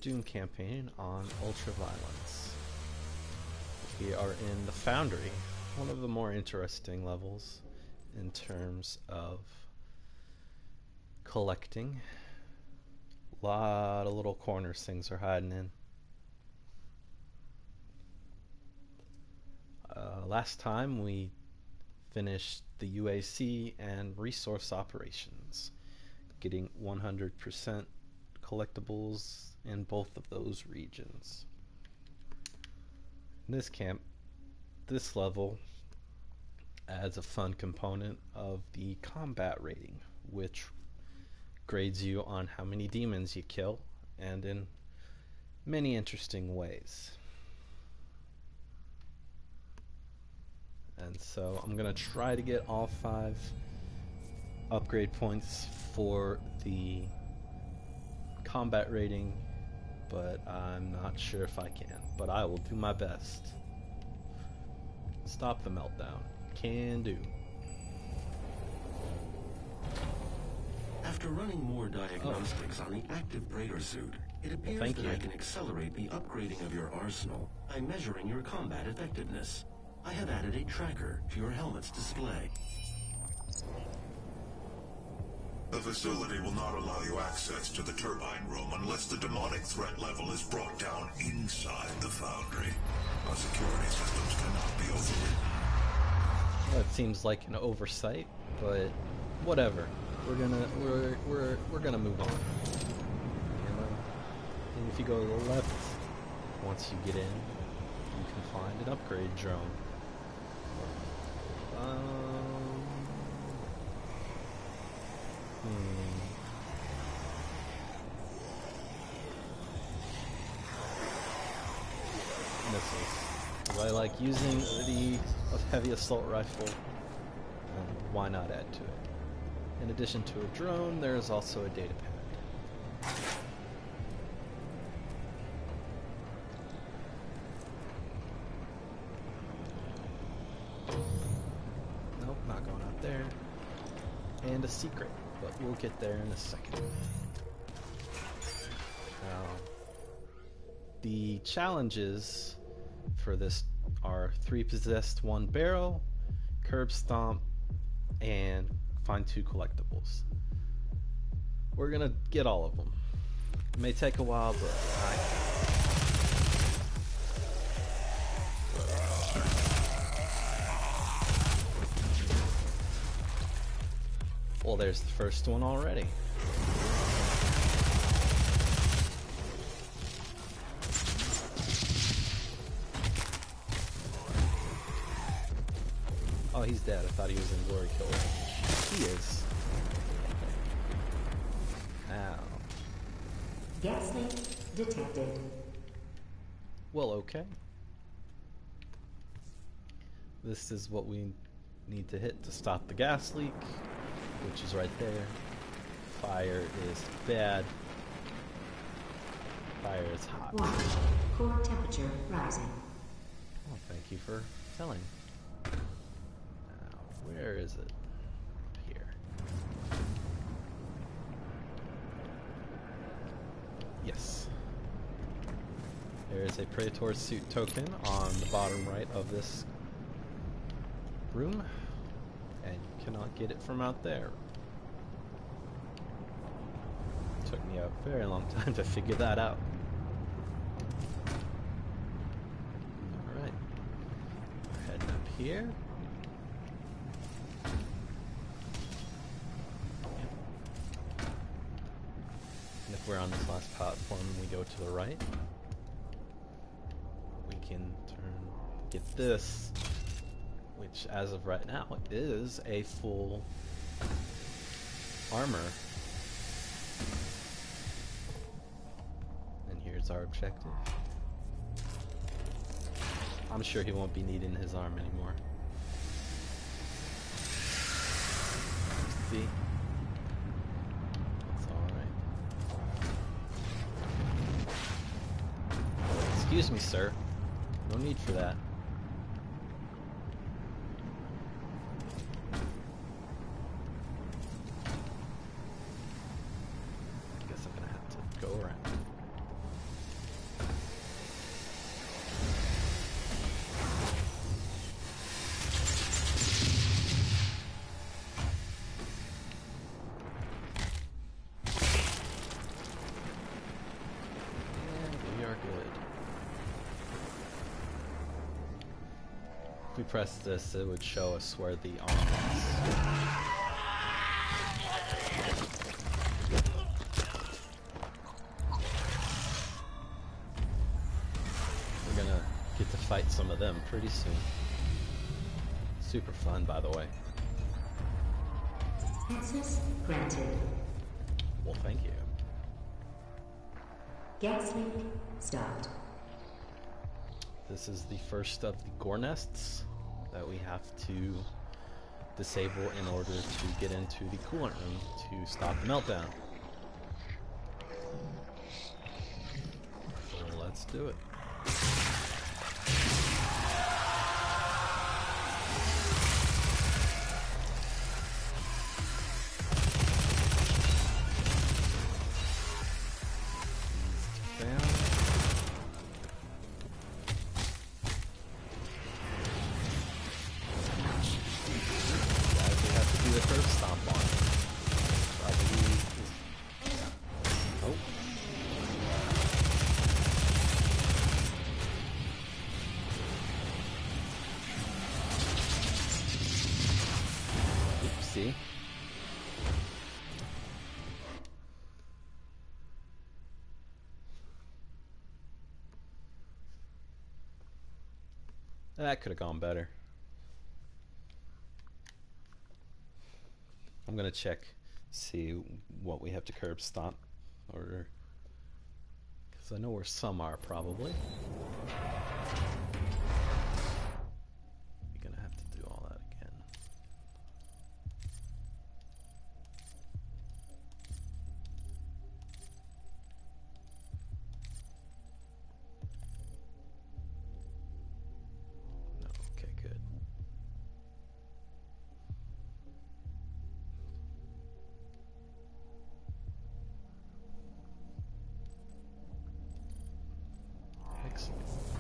Doom campaign on Ultraviolence. We are in the Foundry, one of the more interesting levels in terms of collecting. A lot of little corners things are hiding in. Last time we finished the UAC and resource operations, getting 100% collectibles in both of those regions. In this level adds a fun component of the combat rating, which grades you on how many demons you kill, and in many interesting ways. And so I'm going to try to get all 5 upgrade points for the combat rating, but I'm not sure if I can. But I will do my best. Stop the meltdown. Can do. After running more diagnostics on the active Praetor suit, it appears that I can accelerate the upgrading of your arsenal by measuring your combat effectiveness. I have added a tracker to your helmet's display. The facility will not allow you access to the turbine room unless the demonic threat level is brought down inside the Foundry. Our security systems cannot be overridden. Well, it seems like an oversight, but whatever. We're gonna move on. And if you go to the left, once you get in, you can find an upgrade drone. Missiles. I like using the heavy assault rifle, and why not add to it? In addition to a drone, there is also a data pad. Nope, not going out there. And a secret, but we'll get there in a second. Now, the challenges for this are 3 possessed, 1 barrel, curb stomp, and find 2 collectibles. We're gonna get all of them. It may take a while, but well, there's the first one already. Oh, he's dead. I thought he was in Glory Kill range. He is. Ow. Gas leak detected. Well, okay. This is what we need to hit to stop the gas leak, which is right there. Fire is bad. Fire is hot. Watch. Core temperature rising. Oh, thank you for telling. Now, where is it? Here. Yes. There is a Praetor suit token on the bottom right of this room, and you cannot get it from out there. It took me a very long time to figure that out. Alright. We're heading up here. And if we're on this last platform and we go to the right, we can get this, which as of right now is a full armor. And here's our objective. I'm sure he won't be needing his arm anymore. See? It's alright. Excuse me, sir. No need for that. I guess I'm gonna have to go around. If we press this, it would show us where the arm is. We're gonna get to fight some of them pretty soon. Super fun, by the way. Access granted. Well, thank you. Gas link stopped. This is the first of the gore nests that we have to disable in order to get into the coolant room to stop the meltdown. So let's do it. See? That could have gone better. I'm gonna check, see what we have to curb stomp order, because I know where some are probably. You're gonna have to do all that again. No, okay, good. Excellent.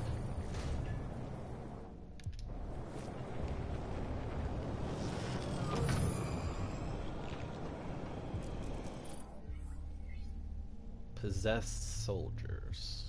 Possessed soldiers.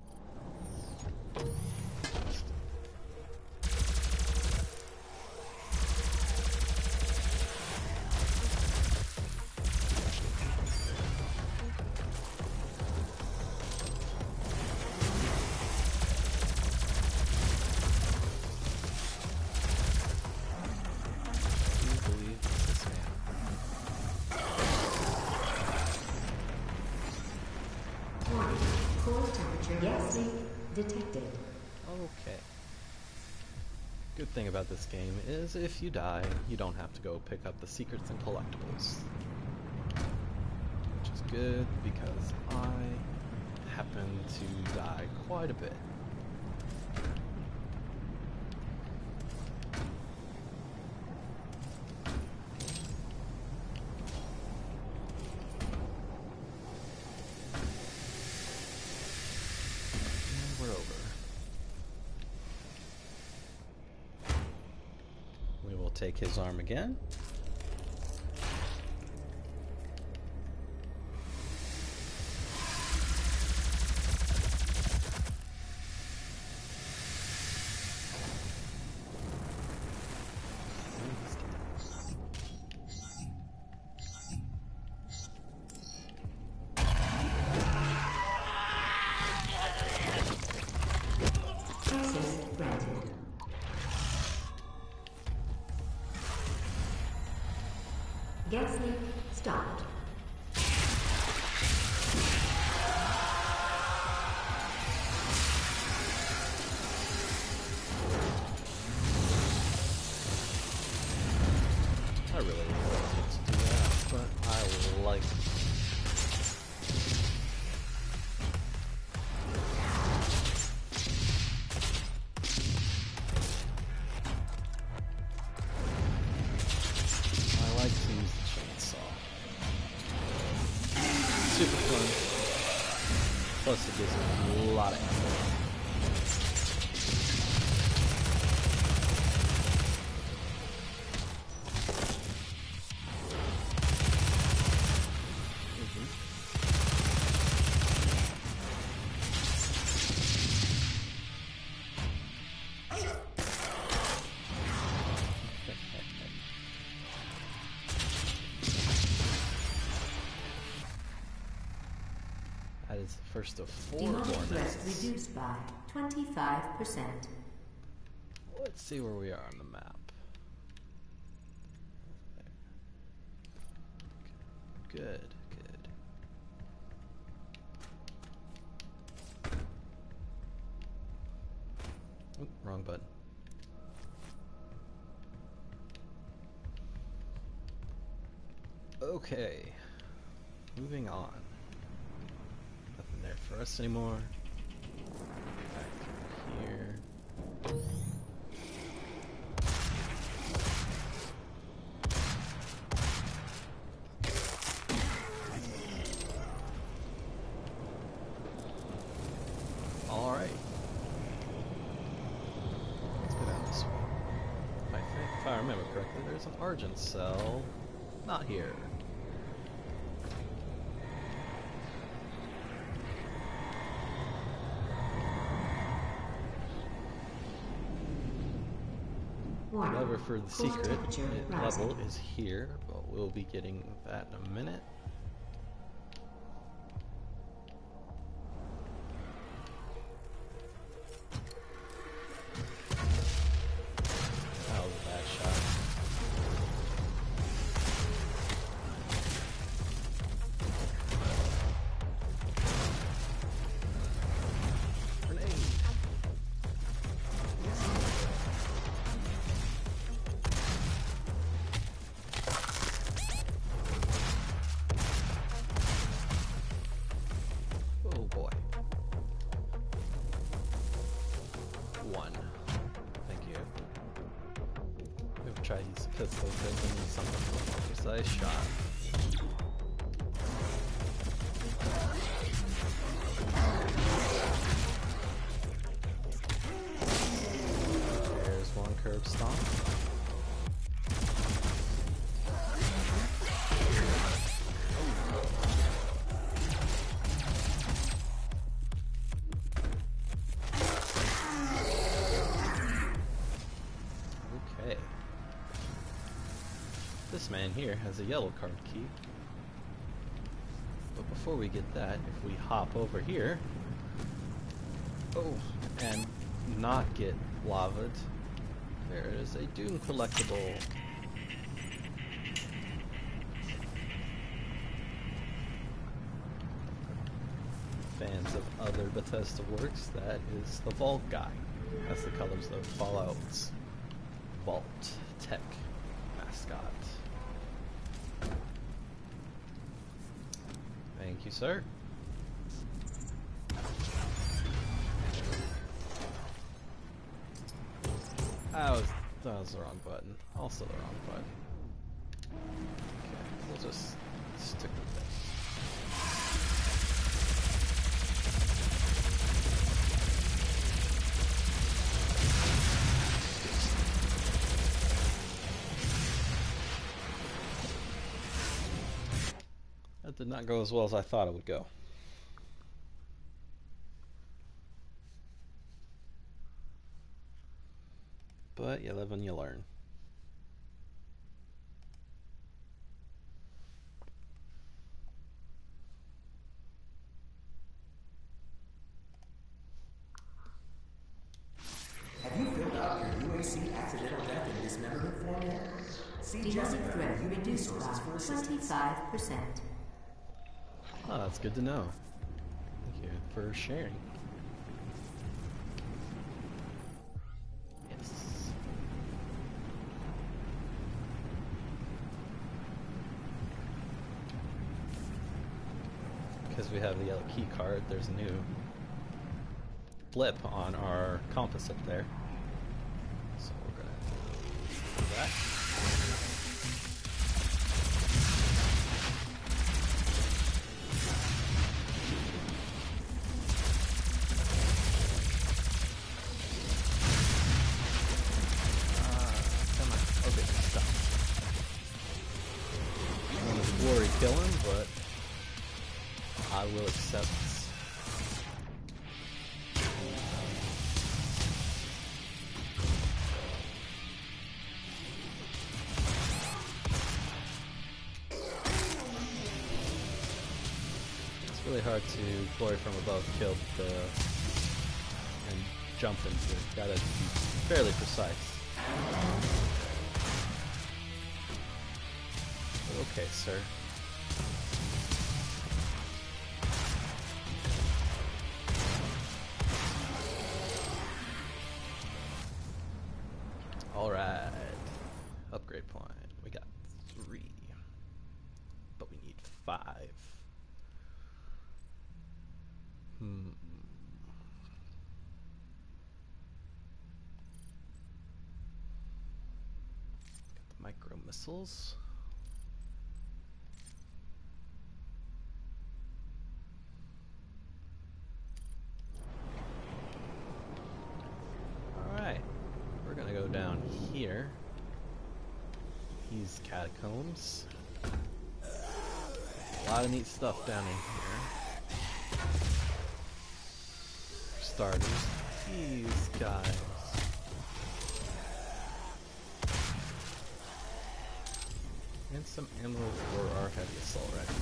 Gas leak detected. Okay. Good thing about this game is if you die, you don't have to go pick up the secrets and collectibles. Which is good because I happen to die quite a bit. We're over. We will take his arm again. Access granted. Gas leak stopped. I really wanted to do that, but I like to use the chainsaw. Super fun. Plus it gives me a lot of ammo. First of 4 Demonic more threat nests. reduced by 25%. Let's see where we are on the map. There. Good, good. Oop, wrong button. Okay, moving on. Nothing there for us anymore. Back through here. All right. Let's go down this way. If I remember correctly, there's an Argent cell. Not here. Lever for the secret level is here, but we'll be getting that in a minute. That was a bad shot. Grenade. Oh boy. 1. Thank you. We've tried to use the pistol because we need something from a precise shot. There's one curb stomp. Okay. This man here has a yellow card key. But before we get that, if we hop over here, and not get lavaed, there is a Doom collectible. Fans of other Bethesda works, that is the Vault guy. That's the colors of Fallout's Vault Tech mascot. Thank you, sir. That was the wrong button. Also the wrong button. Okay, we'll just stick with this. That did not go as well as I thought it would go. But you live and you learn. Have you filled out your UAC accidental death and dismemberment form yet? See Demonic Jessica threat at Human reduced by Resources for assistance. 25%. Oh, that's good to know. Thank you for sharing. Yes. Because we have the yellow key card, there's a new blip on our compass up there. So we're gonna do that. Come on. Okay, stop. I want to glory kill him, but I will accept. It's really really hard to glory from above kill and jump into it. Gotta be fairly precise. Okay, sir. Alright. Upgrade point. We got 3. But we need 5. Got the micro missiles. Alright. We're gonna go down here. These catacombs. A lot of neat stuff down in here. For starters, these guys. And some ammo for our heavy assault rifle.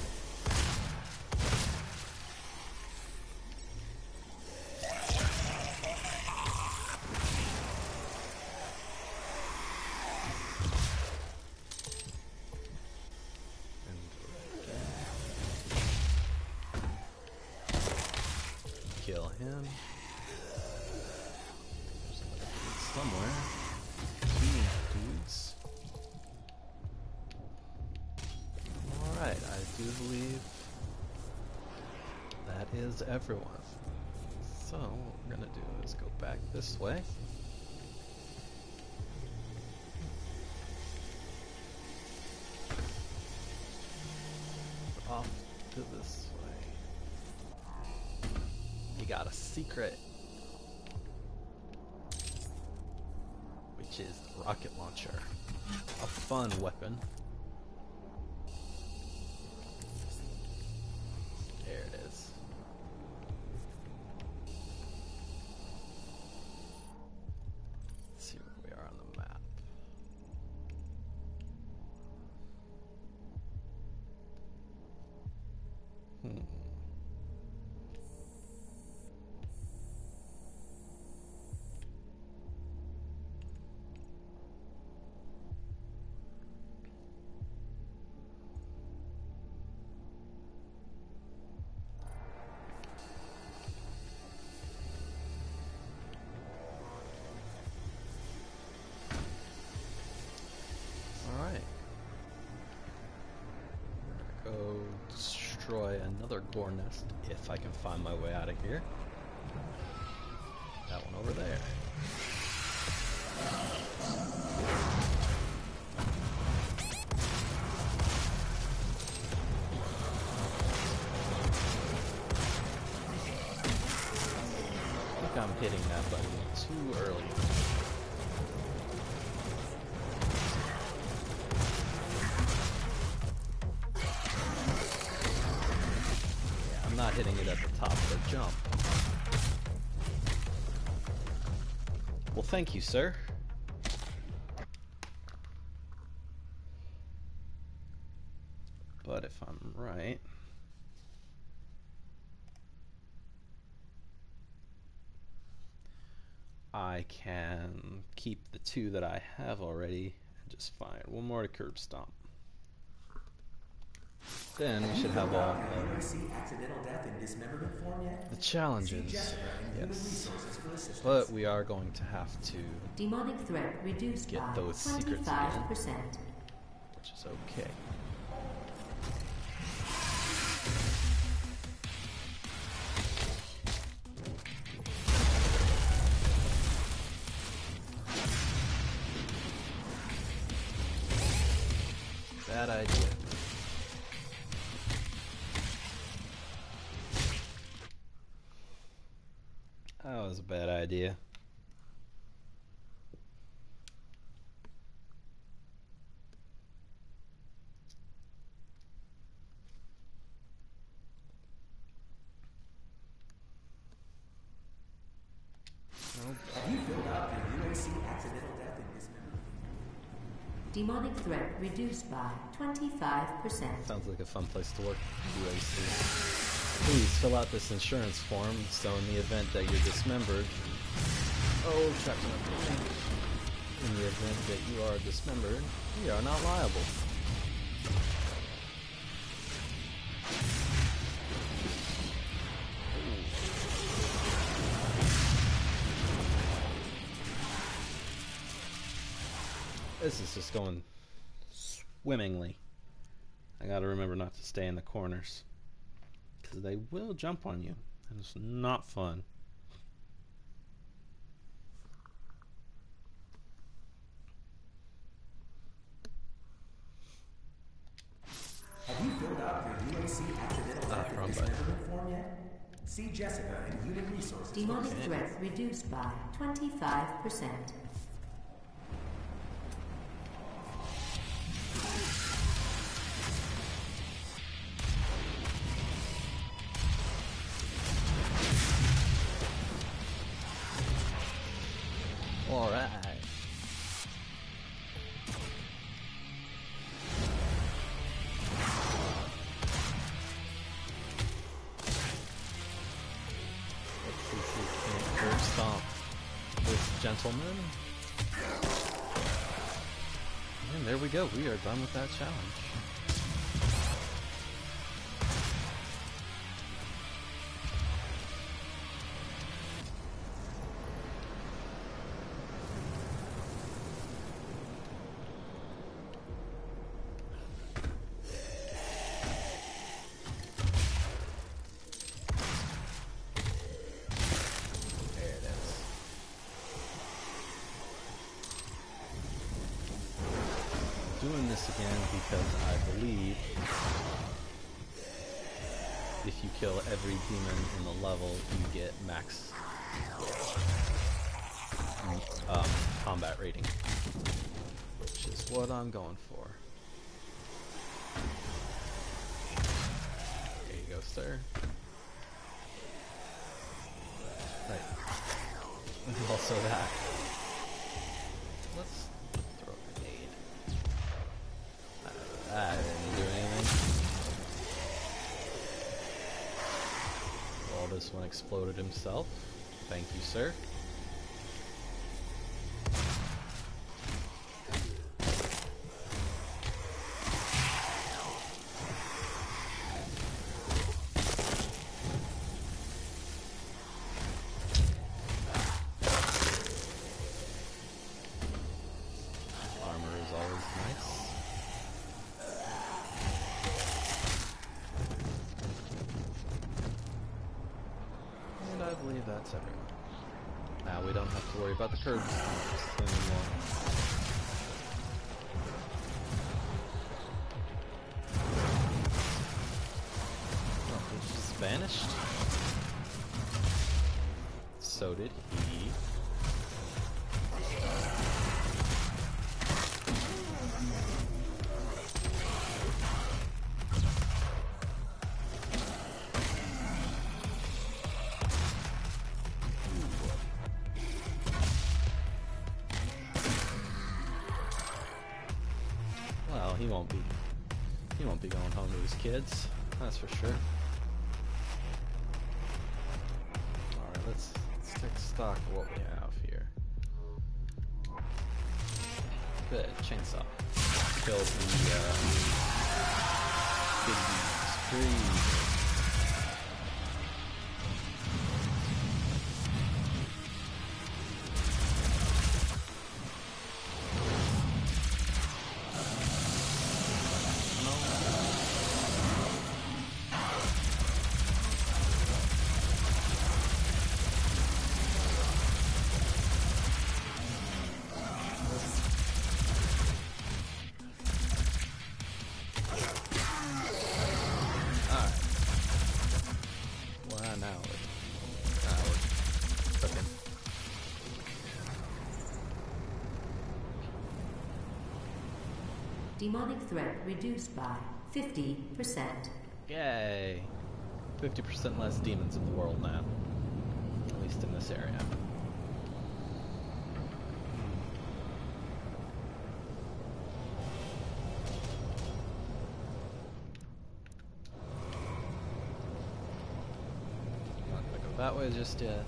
Kill him. There's another dude somewhere. 2 dudes. Alright, I do believe that is everyone. So, what we're gonna do is go back this way. Off to this way. We got a secret, which is the rocket launcher. A fun weapon. There it is. Let's see where we are on the map. Alright. Go destroy another gore nest if I can find my way out of here. That one over there. I think I'm hitting that button too early. I'm not hitting it at the top of the jump. Well, thank you, sir. But if I'm right... I can keep the 2 that I have already and just find one more to curb stomp. Then we should have all the challenges, yes. But we are going to have to Demonic threat reduced get by those secrets 25%. again, which is okay. Bad idea. That was a bad idea. Demonic threat reduced by 25%. Sounds like a fun place to work. UAC. Please fill out this insurance form so in the event that you're dismembered... Oh, trapped in a building. In the event that you are dismembered, we are not liable. This is just going swimmingly. I gotta remember not to stay in the corners, because they will jump on you, and it's not fun. Have you filled out your UAC accidental death and dismemberment form yet? See Jessica in Human Resources. Demonic threat reduced by 25%. Alright. Let's see if we can curb stomp this gentleman. And there we go, we are done with that challenge. Doing this again because I believe if you kill every demon in the level, you get max combat rating, which is what I'm going for. There you go, sir. Right. And also that. Let's throw a grenade. I didn't do anything. Well, this one exploded himself. Thank you, sir. Armor is always nice. And I believe that's everyone. Now we don't have to worry about the curbs anymore. Oh, he just vanished. So did he. Well, he won't be going home to his kids, that's for sure. Alright, let's take stock of what we have here. Good, chainsaw. Kill the big trees. Demonic threat reduced by 50%. Yay! 50% less demons in the world now. At least in this area. that way just yet.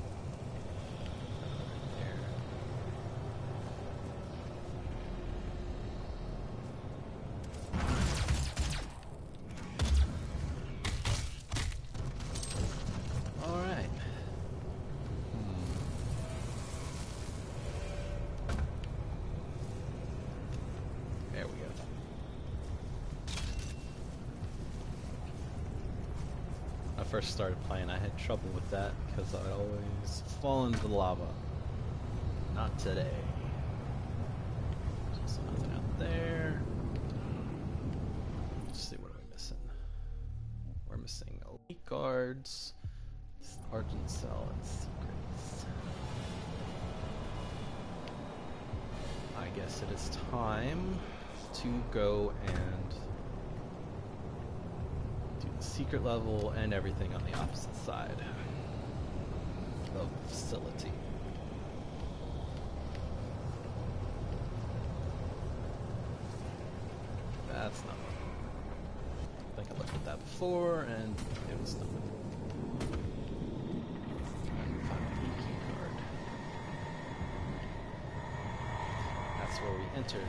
First started playing, I had trouble with that because I always fall into the lava. Not today. There's nothing out there. Let's see, what are we missing? We're missing elite guards, Argent Cell, and secrets. I guess it is time to go and secret level and everything on the opposite side of the facility. That's not one. I think I looked at that before and it was nothing. Final key card. That's where we entered.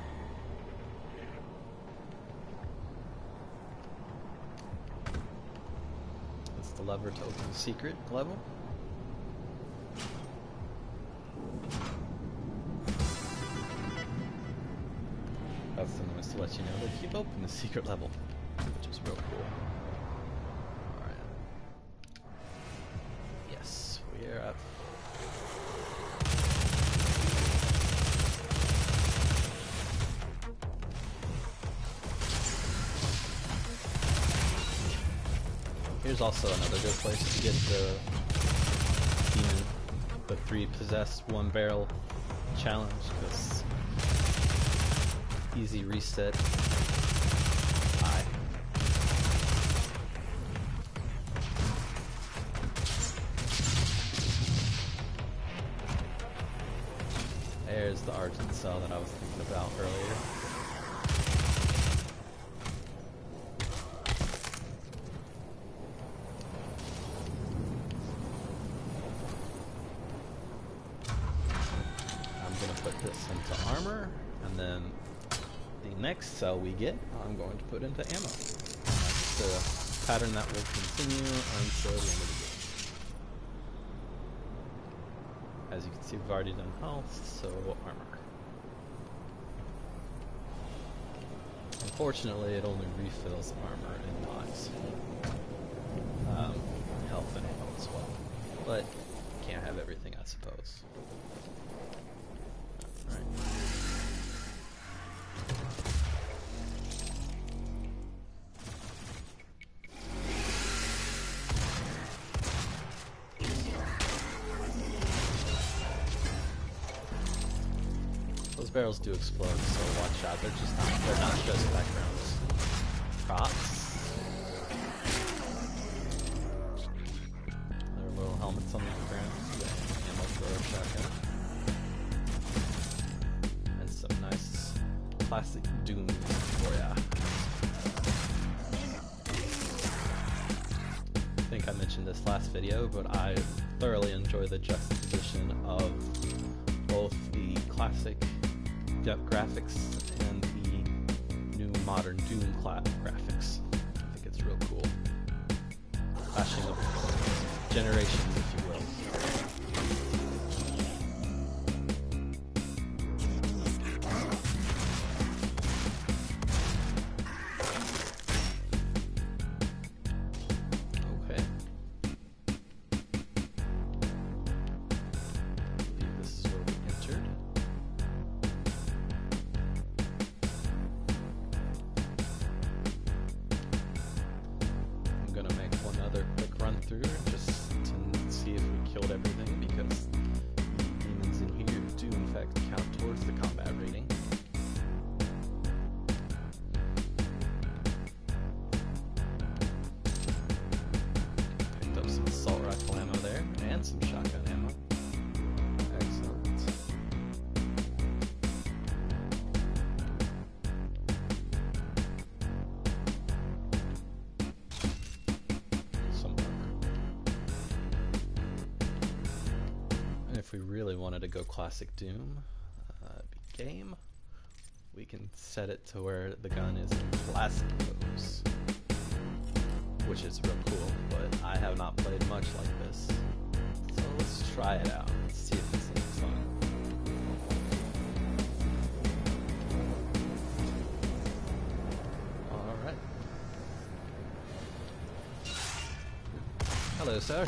Lever to open the secret level. That's the noise to let you know that you've opened the secret level, which is real cool. Alright. Yes, we are at Here's also another good place to get the demon, the 3 possessed 1 barrel challenge, because easy reset. Hi. There's the Argent Cell that I was thinking about earlier. Next cell we get, I'm going to put into ammo. That's the pattern that will continue until the end of the game. As you can see, we've already done health, so armor. Unfortunately, it only refills armor and not health and ammo as well. But can't have everything, I suppose. Alright. Barrels do explode, so watch out. They're not just background props. There are little helmets on the ground. Ammo for a shotgun. And some nice classic Doom for ya. I think I mentioned this last video, but I thoroughly enjoy the juxtaposition of both the classic graphics and the new modern Doom graphics. I think it's real cool. Clashing of generations, if you will. we really wanted to go classic Doom, game, we can set it to where the gun is classic pose, which is real cool, but I have not played much like this. So let's try it out. Let's see if it's any fun. Alright. Hello, sir.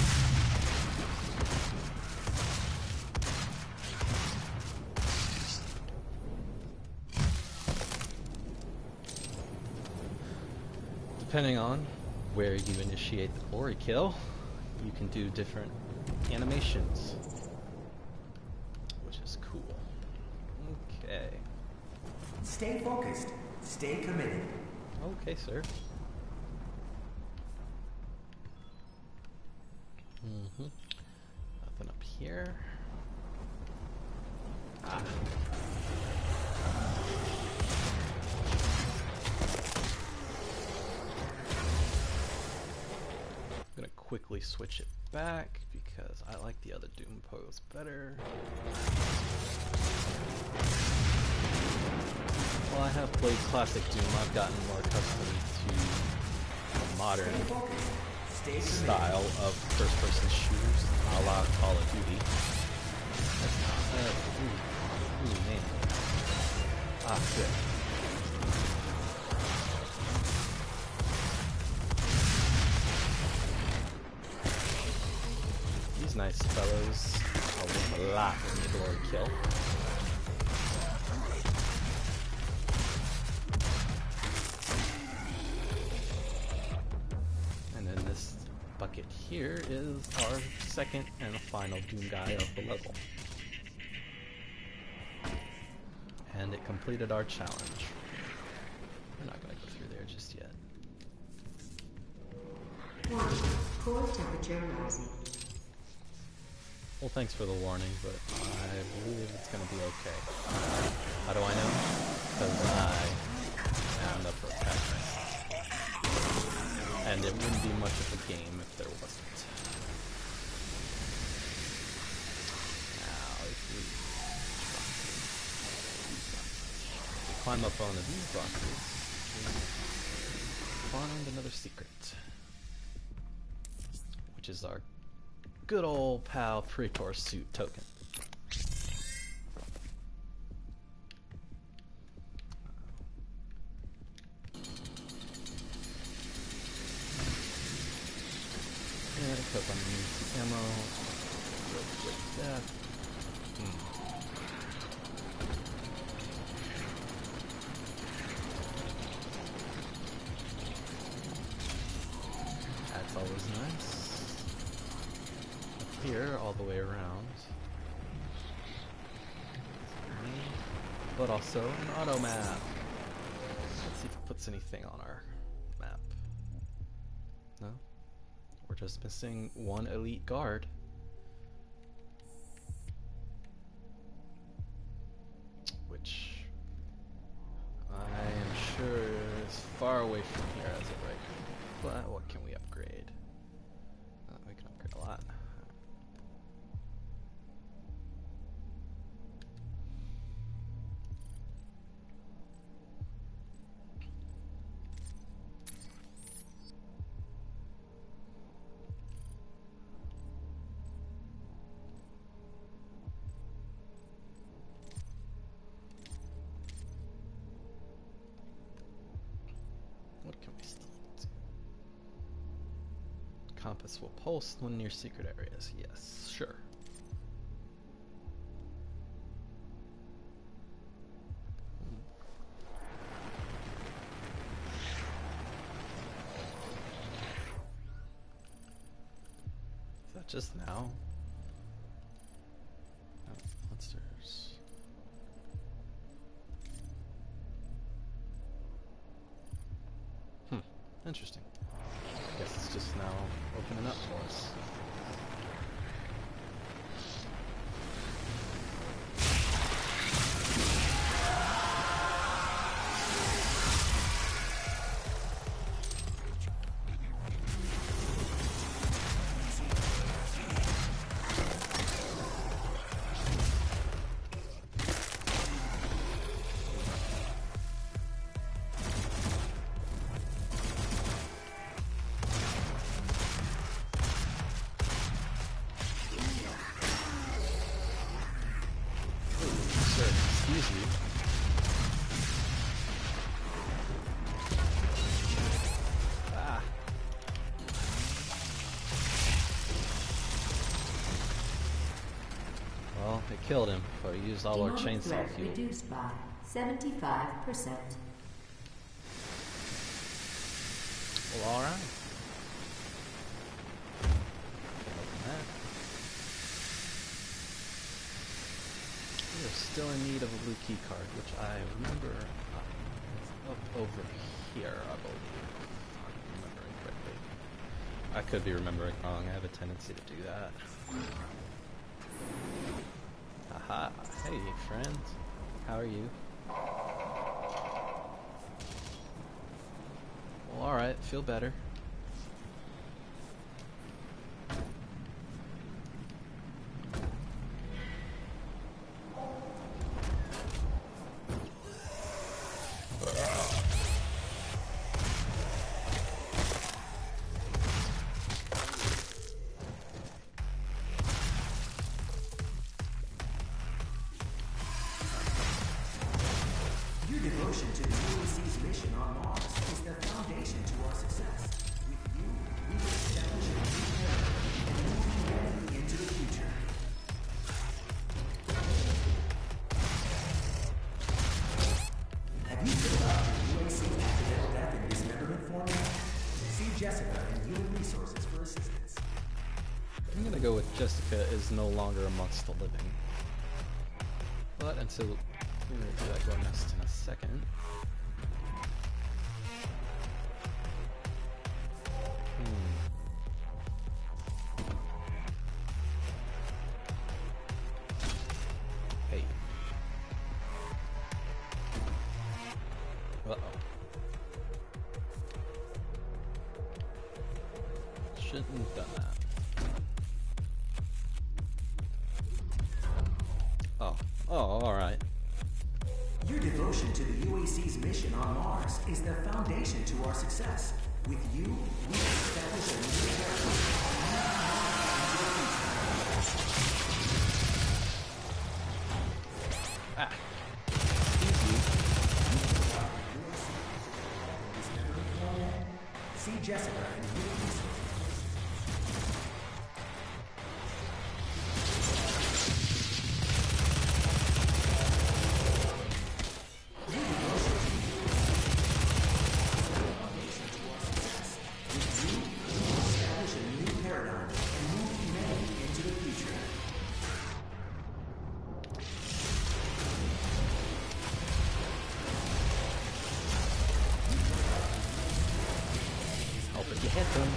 Depending on where you initiate the glory kill, you can do different animations, which is cool. Okay. Stay focused. Stay committed. Okay, sir. Nothing up here. Ah. I'm gonna quickly switch it back because I like the other Doom pose better. While I have played classic Doom, I've gotten more accustomed to the modern style of first-person shooters, a la Call of Duty. Ooh, man. Ah, good. These nice fellows are worth a lot in the glory kill. And then this bucket here is our second and final Doom guy of the level. And it completed our challenge. We're not going to go through there just yet. Core temperature rising. Well, thanks for the warning, but I believe it's going to be okay. How do I know? Because I am the protagonist. And it wouldn't be much of a game if there wasn't. Now, if we climb up onto these boxes, we find another secret. Which is our good old pal Praetor suit token. And because I'm using ammo, real quick death. That's always nice. Here, all the way around, but also an auto map. Let's see if it puts anything on our map. No? We're just missing one elite guard. Which I am sure is far away from here as of right now. But what can we upgrade? We can upgrade a lot. What can we still do? Compass will pulse when near secret areas. Yes, sure. Is that just now? Oh, monsters. Interesting. Guess it's just now opening up for us. Well, it killed him, but we used all our Demonic chainsaw threat fuel. reduced by 75%. Well, alright. We are still in need of a blue key card, which I remember it's up over here, I believe. If I'm remembering correctly. I could be remembering wrong. I have a tendency to do that. Aha. Hey, friend. How are you? Well, alright. Feel better. Your devotion to the UAC's mission on Mars is the foundation to our success. With you, we will establish a new paradigm and move humanity into the future. Have you filled out your UAC accidental death and dismemberment form yet? See Jessica in Human Resources for assistance. I'm gonna go with Jessica is no longer amongst the living. But until we're gonna do that going next in a second. Hey. Uh-oh. Shouldn't have done that. Oh, alright. Your devotion to the UAC's mission on Mars is the foundation to our success. With you, we will establish a new paradigm. Ah. Easy. See Jessica in Human Resources. Hope if you hit them.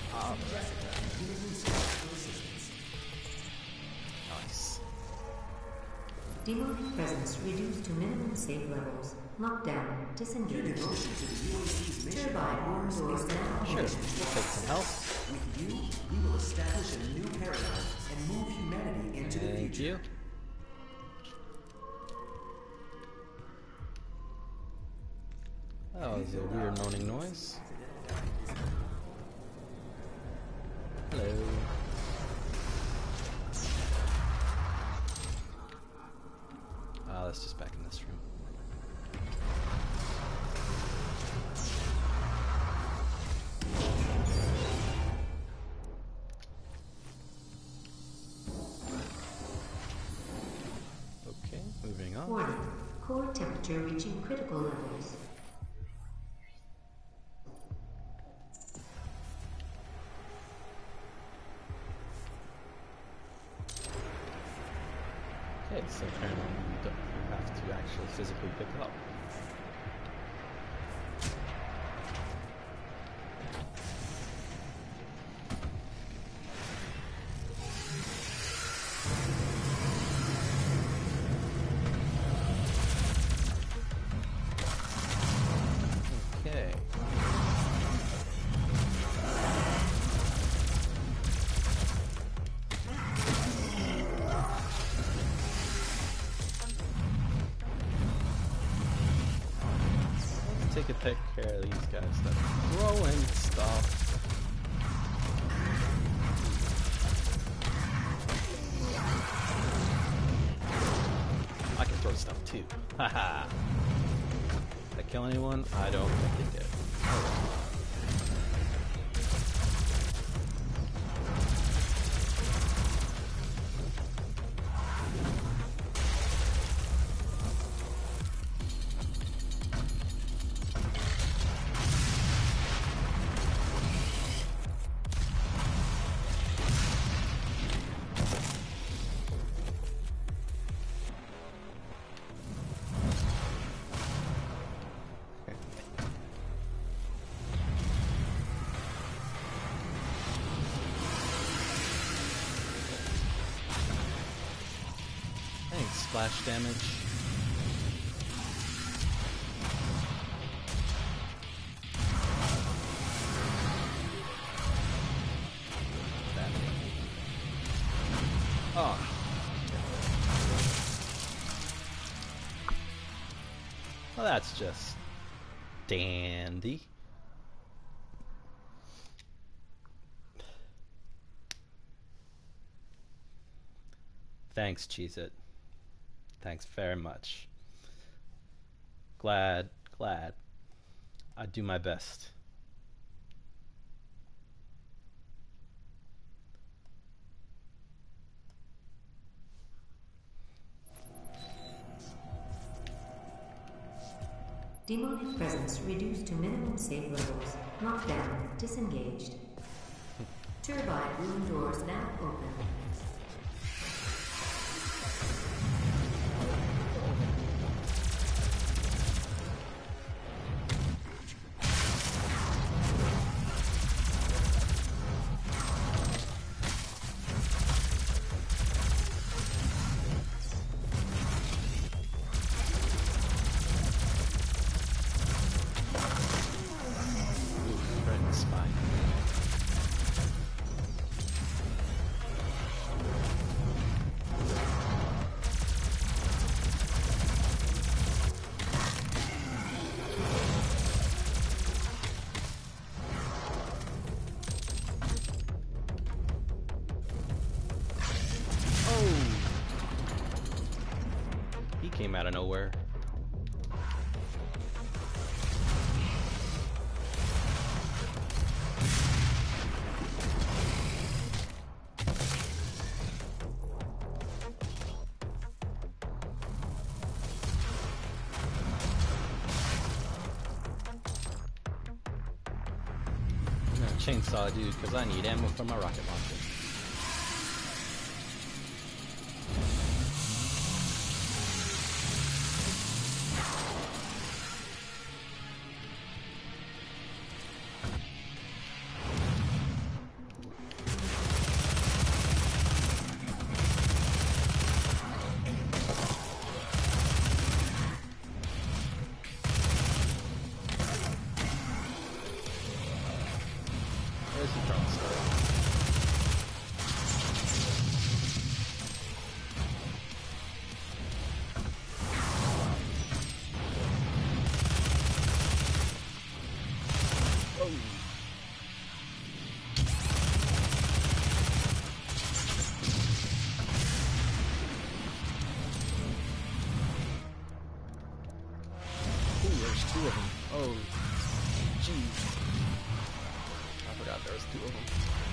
Nice. Demonic presence reduced to minimum safe levels. Lockdown. Your Disengage. devotion to the UAC's mission Turbine on Mars doors is the now. Sure. foundation to We'll our take some help. success. With you, we will establish a new paradigm and move humanity into the Thank future. you. That was a weird moaning noise. Hello. That's just back in this room. Okay, moving on. Warning. Core temperature reaching critical levels. Okay, so apparently you don't have to actually physically pick it up. Okay. Take care of these guys that are throwing stuff. I can throw stuff too. Haha. Did I kill anyone? I don't think they did. Oh. splash damage. Oh. Well, that's just dandy. Thanks, Cheez-It. Thanks very much. Glad. I do my best. Demonic presence reduced to minimum safe levels. Knockdown disengaged. Turbine room doors now open. Came out of nowhere. I'm gonna chainsaw a dude because I need ammo for my rocket launcher. Two of them. Oh, jeez. I forgot there was two of them.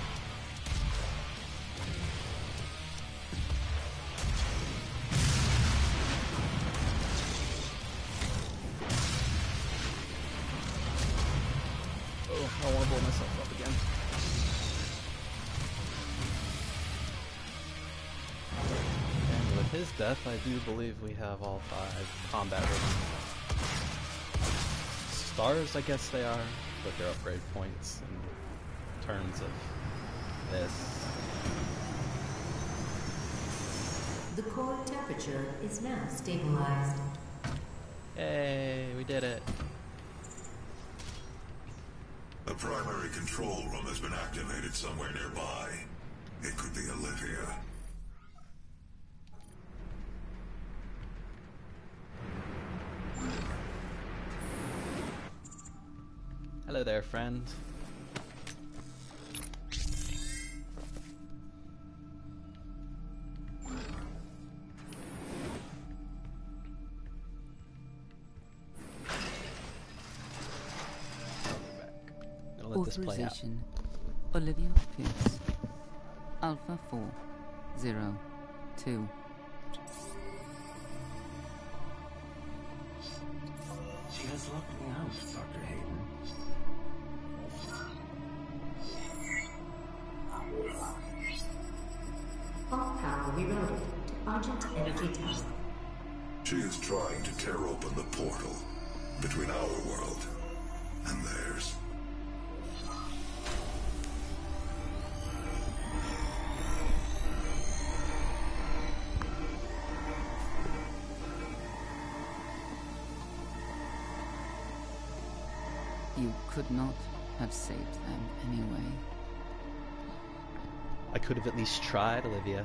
Oh, I don't want to blow myself up again. And with his death, I do believe we have all 5 combat rates. Stars, I guess they are, but they're upgrade points in terms of this. The core temperature is now stabilized. Yay, we did it. The primary control room has been activated somewhere nearby. It could be Olivia. Hello there, friend. Authorization. Olivia Pierce. Alpha 402. She has locked me out, Dr. Hayden. All power rerouted to Argent Energy Tower. She is trying to tear open the portal between our world and theirs. You could not have saved them anyway. I could have at least tried, Olivia.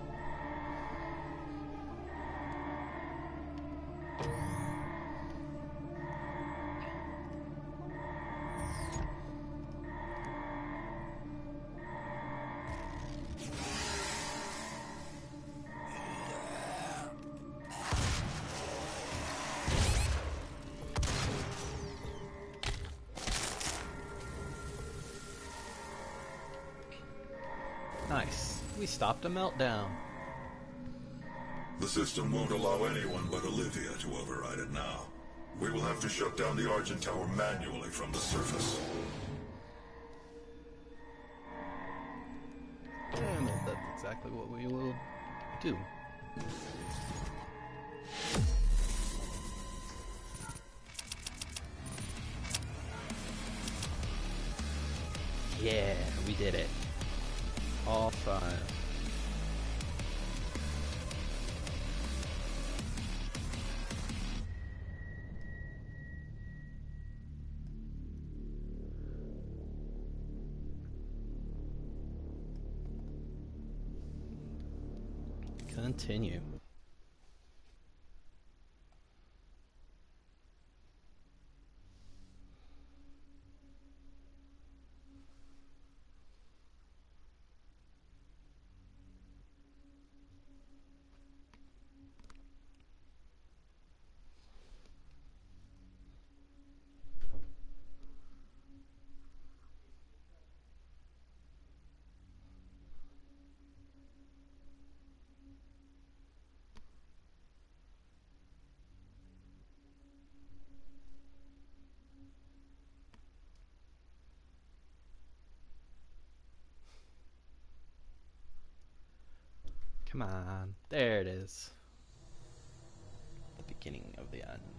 Nice. We stopped a meltdown. The system won't allow anyone but Olivia to override it now. We will have to shut down the Argent Tower manually from the surface. And that's exactly what we will do. Yeah, we did it. All 5. Continue. Come on. There it is. The beginning of the end.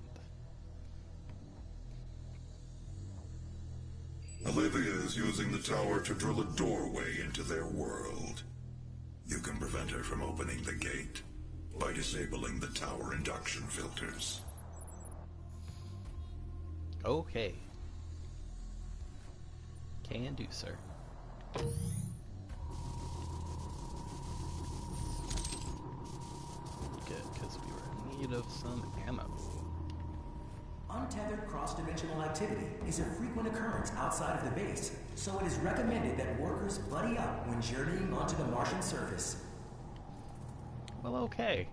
Olivia is using the tower to drill a doorway into their world. You can prevent her from opening the gate by disabling the tower induction filters. Okay. Can do, sir. Good, because we were in need of some ammo. Untethered cross-dimensional activity is a frequent occurrence outside of the base, so it is recommended that workers buddy up when journeying onto the Martian surface. Well, okay.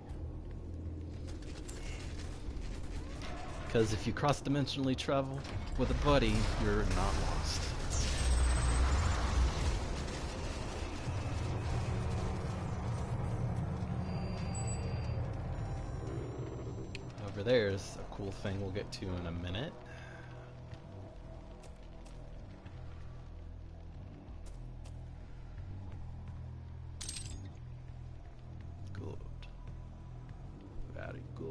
Because if you cross-dimensionally travel with a buddy, you're not lost. Over there's a cool thing we'll get to in a minute. Good. Very good.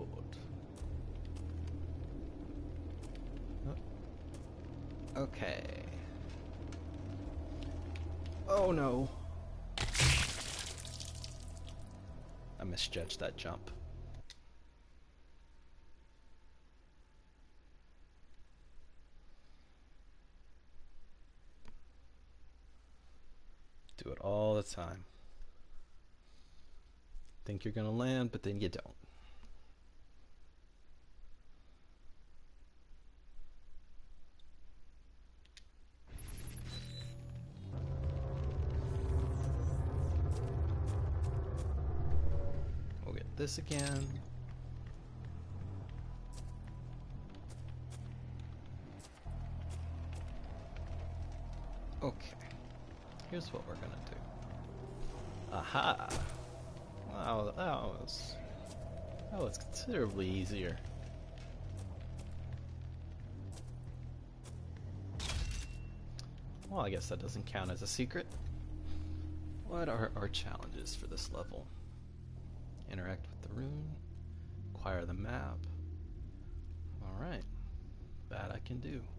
Okay. Oh no. I misjudged that jump. Do it all the time. Think you're gonna land, but then you don't. We'll get this again. Okay. Here's what we're gonna do. Aha! Wow, that was considerably easier. Well, I guess that doesn't count as a secret. What are our challenges for this level? Interact with the rune, acquire the map. Alright, that I can do.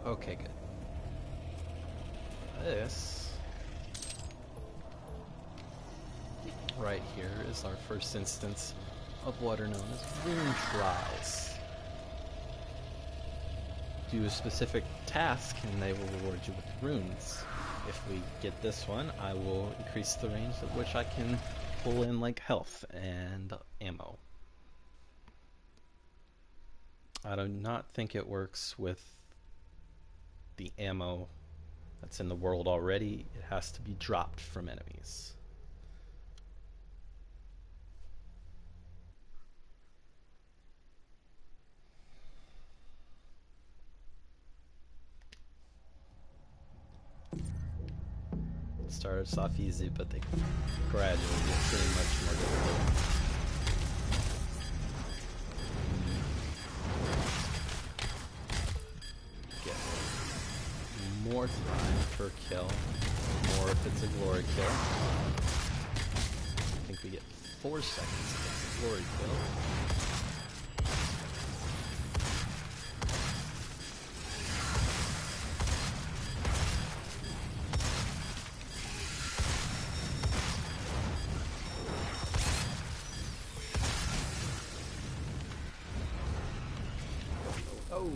Okay, good. This right here is our first instance of what are known as rune trials. Do a specific task and they will reward you with runes. If we get this one, I will increase the range at which I can pull in like health and ammo. I do not think it works with the ammo that's in the world already. It has to be dropped from enemies. It starts off easy, but they gradually get pretty much more difficult. More time per kill, more if it's a glory kill. I think we get 4 seconds if it's a glory kill. Oh!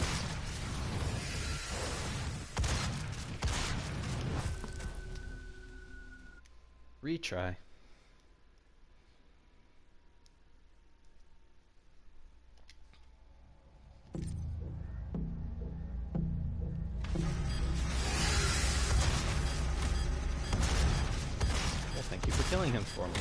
Retry. Well, thank you for killing him for me.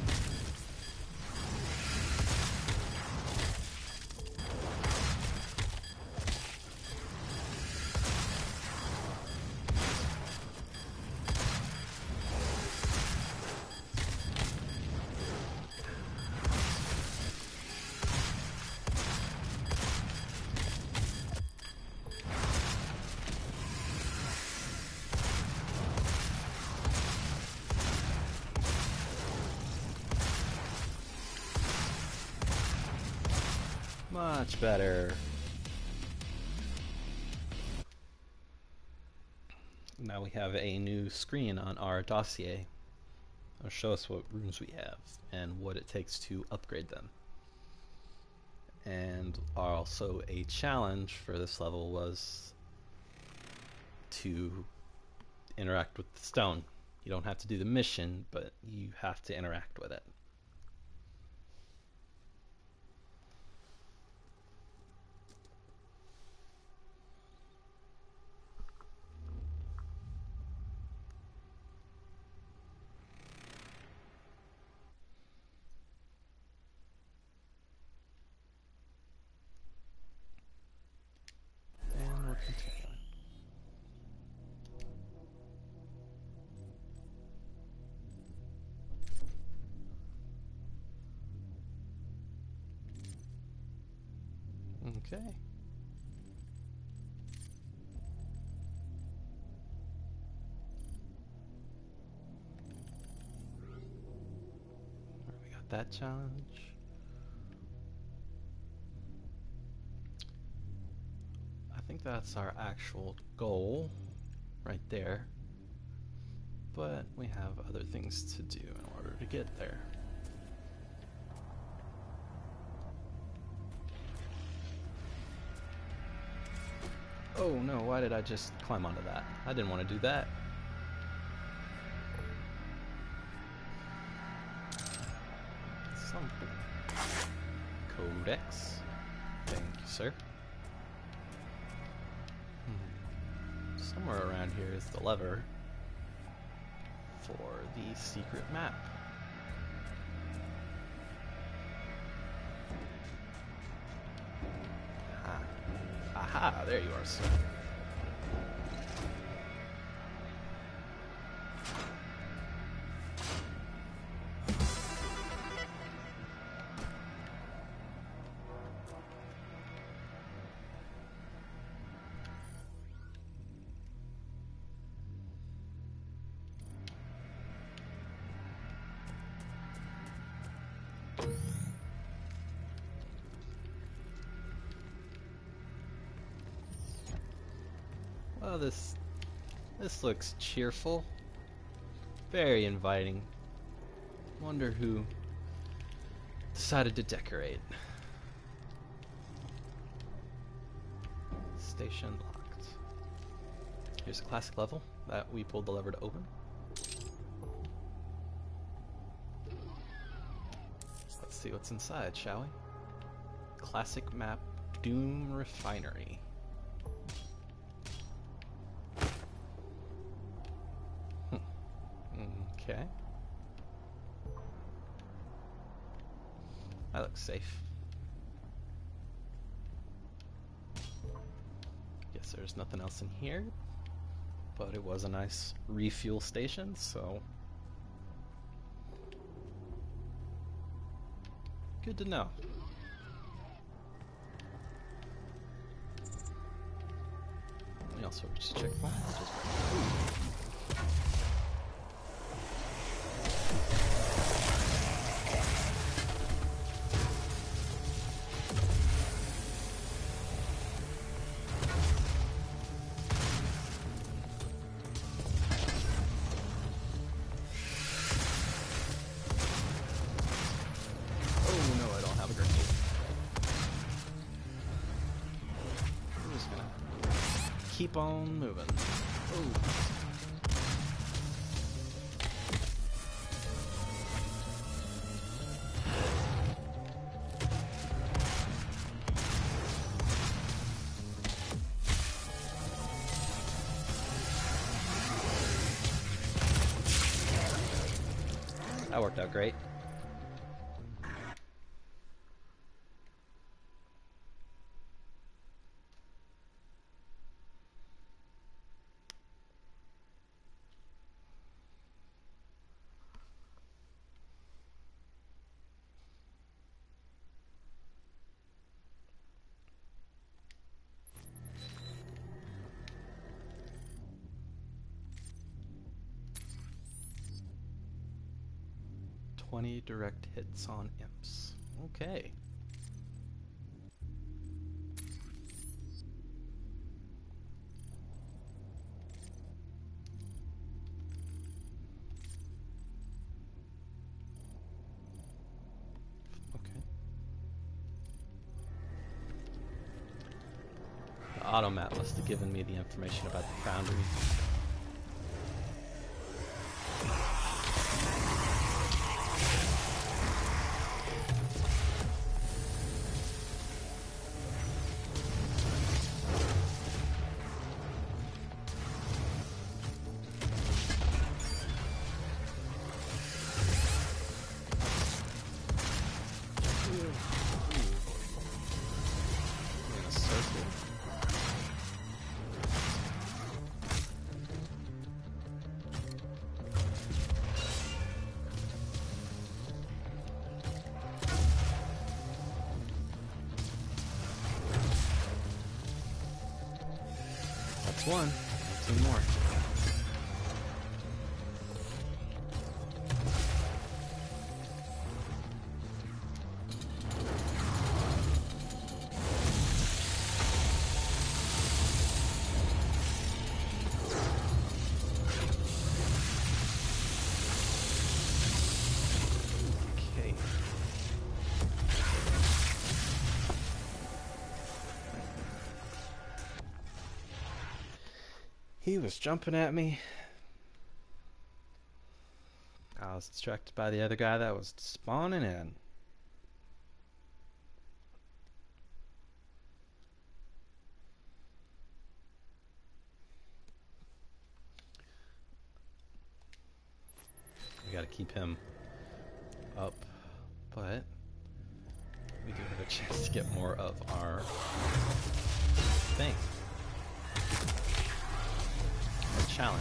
Much better. Now we have a new screen on our dossier. It'll show us what runes we have and what it takes to upgrade them. And also a challenge for this level was to interact with the stone. You don't have to do the mission, but you have to interact with it. Okay. We got that challenge. I think that's our actual goal right there. But we have other things to do in order to get there. Oh no, why did I just climb onto that? I didn't want to do that. Something. Codex. Thank you, sir. Somewhere around here is the lever for the secret map. Aha, there you are, sir. Oh, this looks cheerful. Very inviting. Wonder who decided to decorate. Station locked. Here's a classic level that we pulled the lever to open. Let's see what's inside, shall we? Classic map, Doom Refinery. Okay. That looks safe. Guess there's nothing else in here, but it was a nice refuel station, so good to know. We also reached a checkpoint. Keep on moving. Ooh. That worked out great. Direct hits on imps. Okay. Okay. The automap must have given me the information about the foundry. One, 2 more. Okay. He was jumping at me. I was distracted by the other guy that was spawning in. We gotta keep him up, but we do have a chance to get more of our thing. Challenge.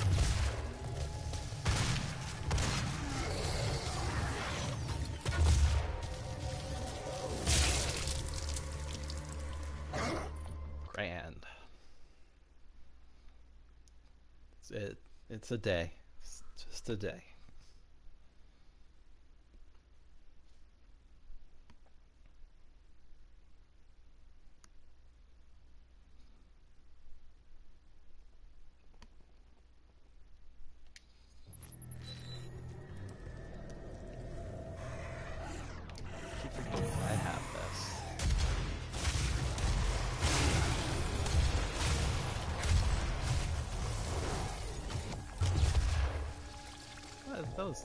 Grand. It's a day. It's just a day. That was...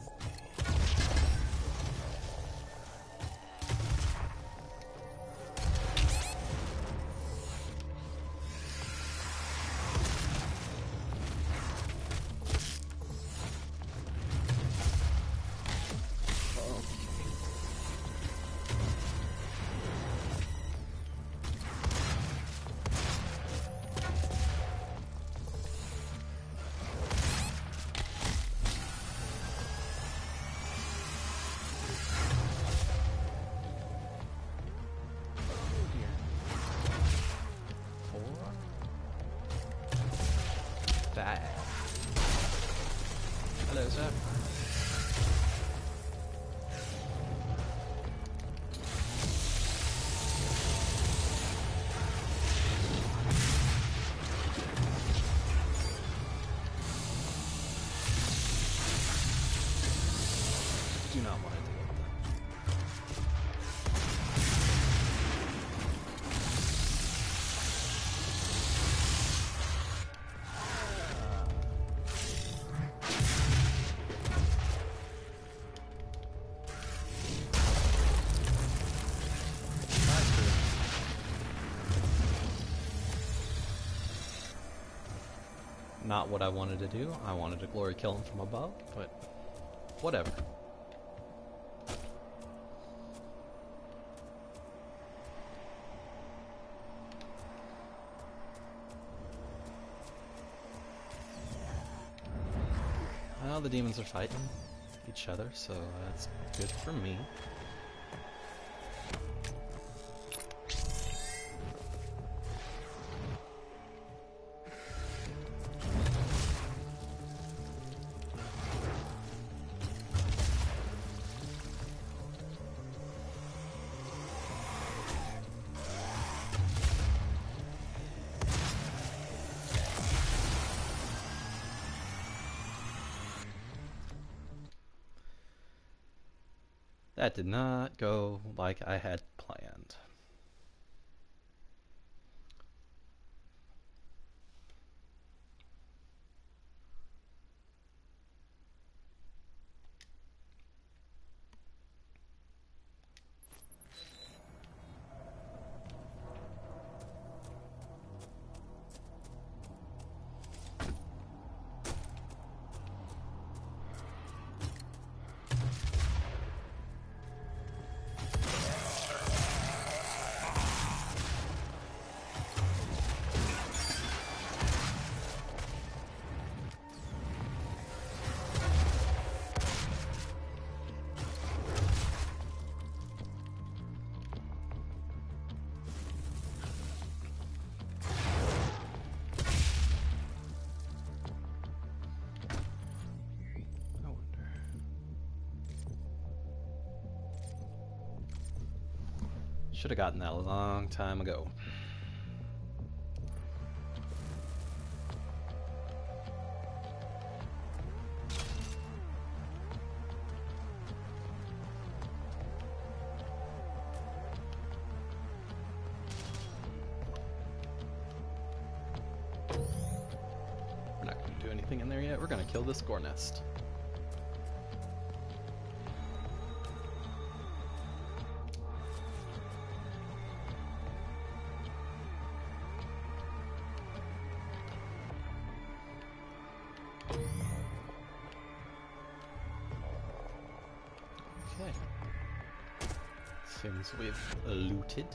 Hello, sir. Do not want to deal with that. Not what I wanted to do. I wanted to glory kill him from above, but whatever. Well, the demons are fighting each other, so that's good for me. That did not go like I had planned. Should have gotten that a long time ago. We're not going to do anything in there yet. We're going to kill this gore nest. Okay. Seems we've looted.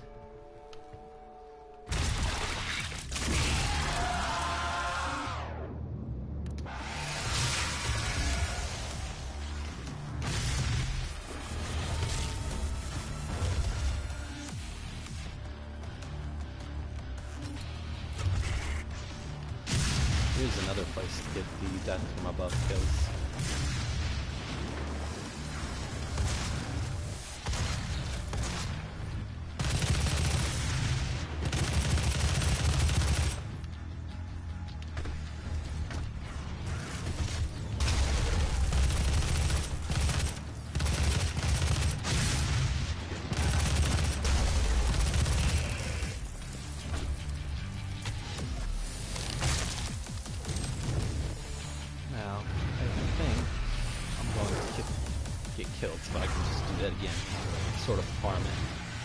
Here's another place to get the death from above kills. Now, bit again, sort of farm it.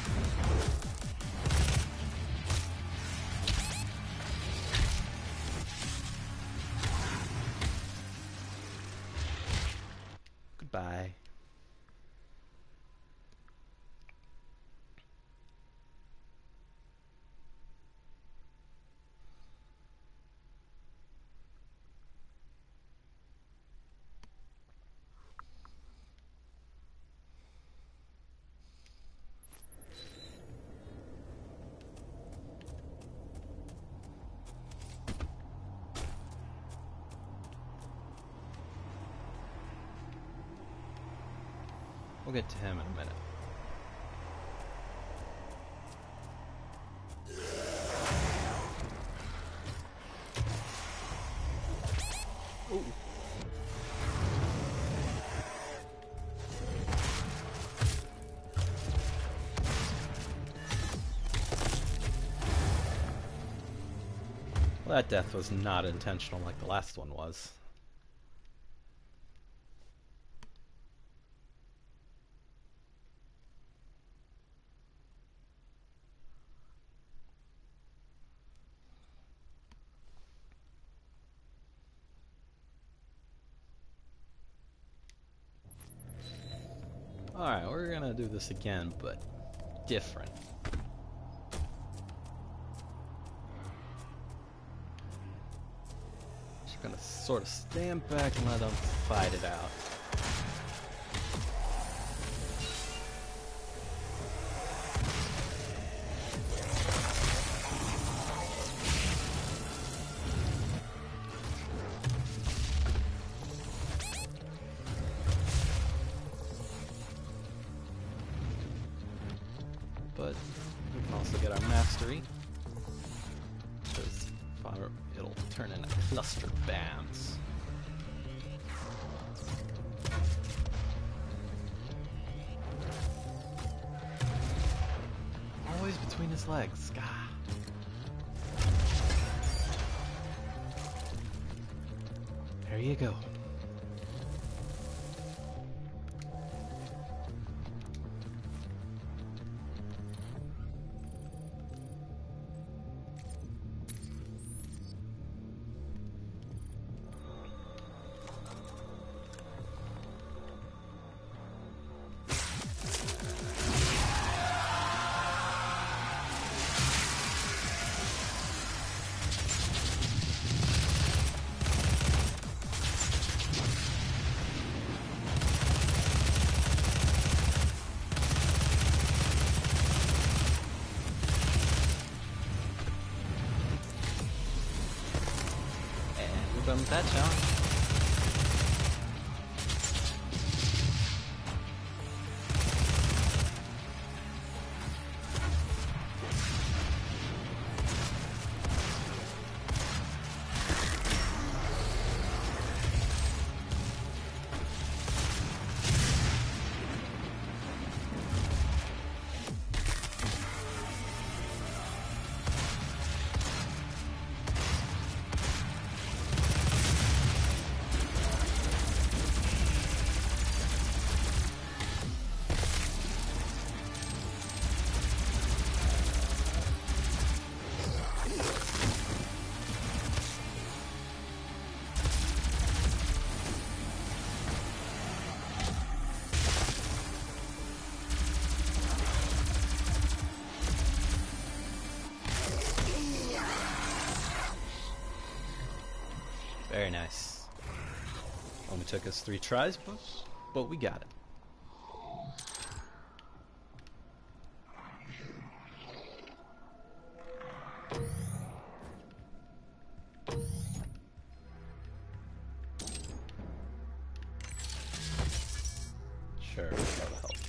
Goodbye. We'll get to him in a minute. Ooh. Well, that death was not intentional like the last one was. Alright, we're gonna do this again, but different. Just gonna sort of stand back and let them fight it out. But we can also get our mastery, because it'll turn into cluster bams. Always between his legs, God. There you go. Done with that challenge. Very nice. Only took us 3 tries, but we got it. Sure, we'll go to help them.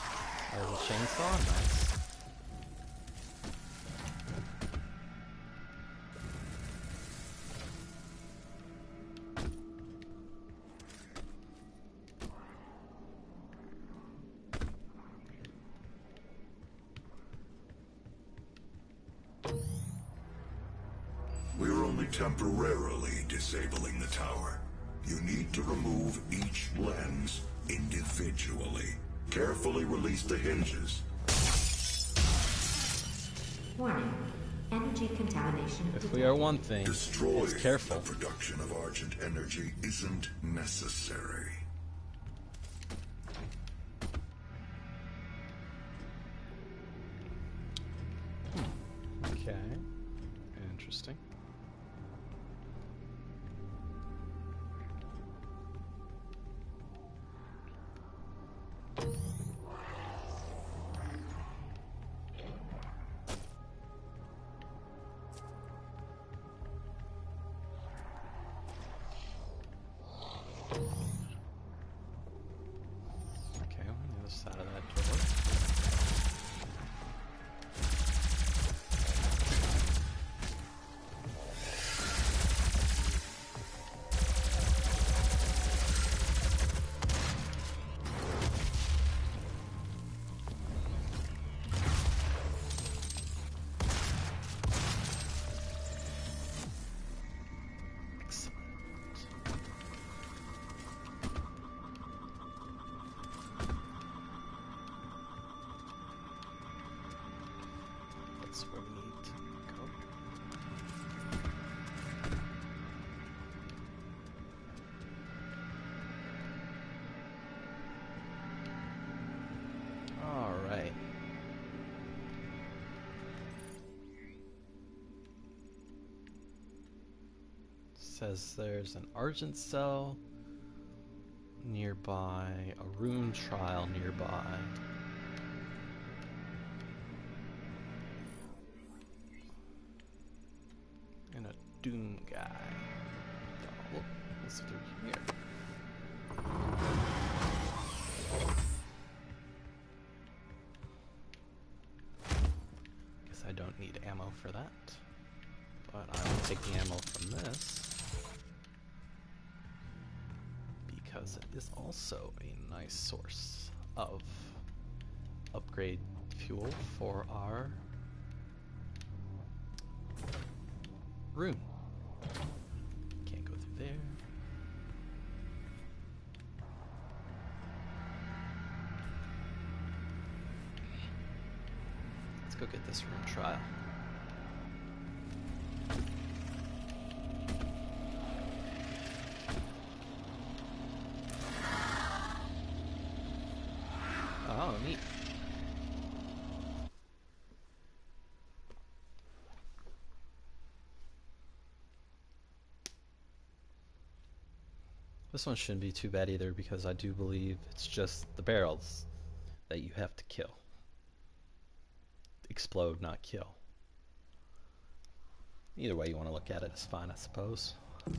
There's a chainsaw, nice. We're only temporarily disabling the tower. You need to remove each lens individually. Carefully release the hinges. Warning. Energy contamination. If we are one thing, Destroying it's careful. the production of Argent energy isn't necessary. Okay. Interesting. Okay, on the other side of that door. That's where we need to go. All right. Says there's an Argent cell nearby, a rune trial nearby. And a Doom guy. Oh, look, what's through here? Guess I don't need ammo for that. But I will take the ammo from this. Because it is also a nice source of upgrade fuel for our rune. Can't go through there. Let's go get this rune trial. Oh, neat. This one shouldn't be too bad either because I do believe it's just the barrels that you have to kill. Explode, not kill. Either way you want to look at it is fine, I suppose.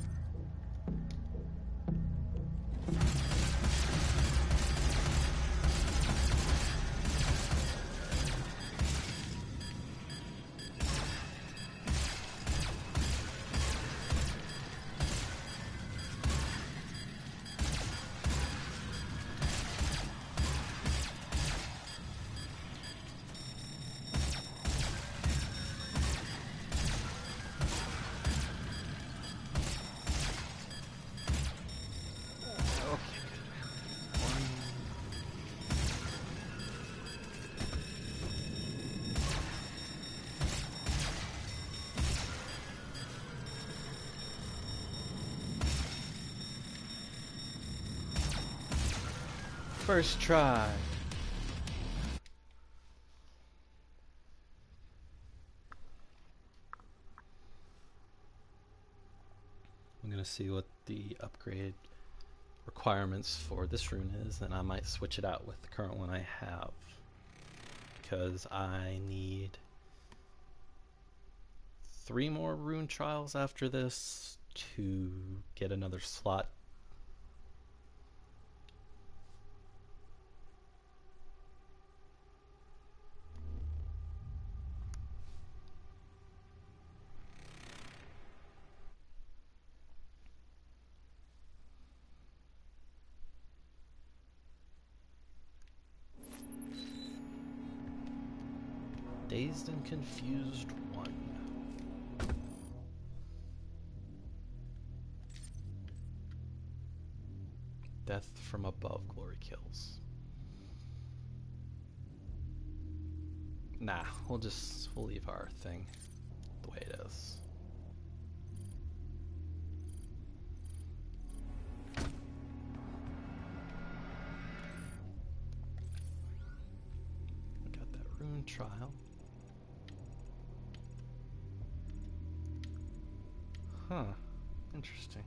First try. I'm gonna see what the upgrade requirements for this rune is, and I might switch it out with the current one I have. Because I need 3 more rune trials after this to get another slot. Dazed and Confused 1. Death from above, glory kills. Nah, we'll leave our thing the way it is. We got that rune trial. Huh, interesting.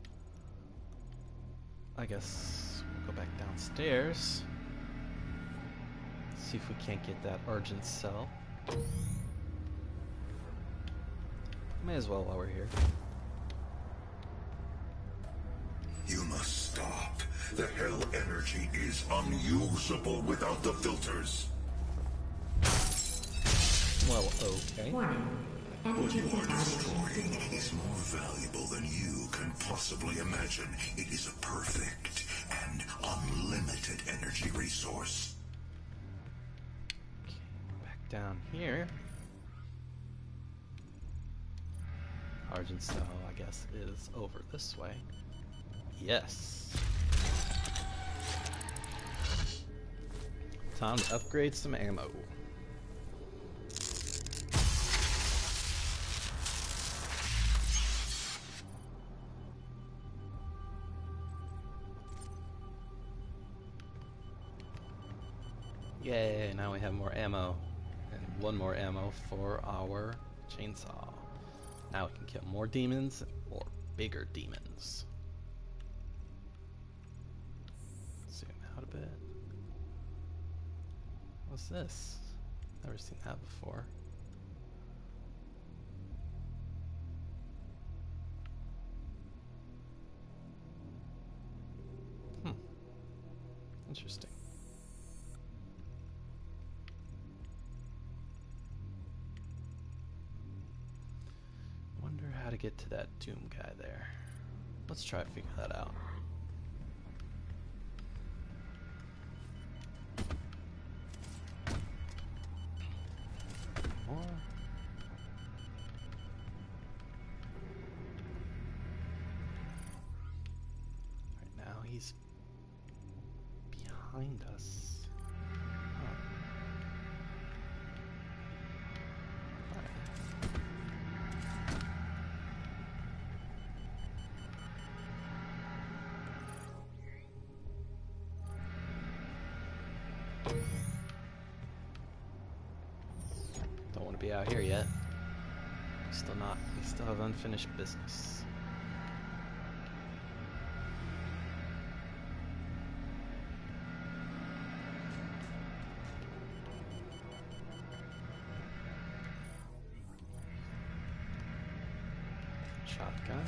I guess we'll go back downstairs. See if we can't get that Argent cell. May as well while we're here. You must stop. The hell energy is unusable without the filters. Well, okay. Warning. What Energy you are contamination. destroying is more valuable than you can possibly imagine. It is a perfect and unlimited energy resource. Okay, back down here. Argent cell, I guess, is over this way. Yes. Time to upgrade some ammo. Yay, now we have more ammo. And one more ammo for our chainsaw. Now we can kill more demons or bigger demons. Zoom out a bit. What's this? Never seen that before. Interesting. Wonder how to get to that Doom guy there. Let's try to figure that out. More. Right now he's behind us. Huh. Alright. Don't want to be out here yet. Still not. We still have unfinished business. Shotgun.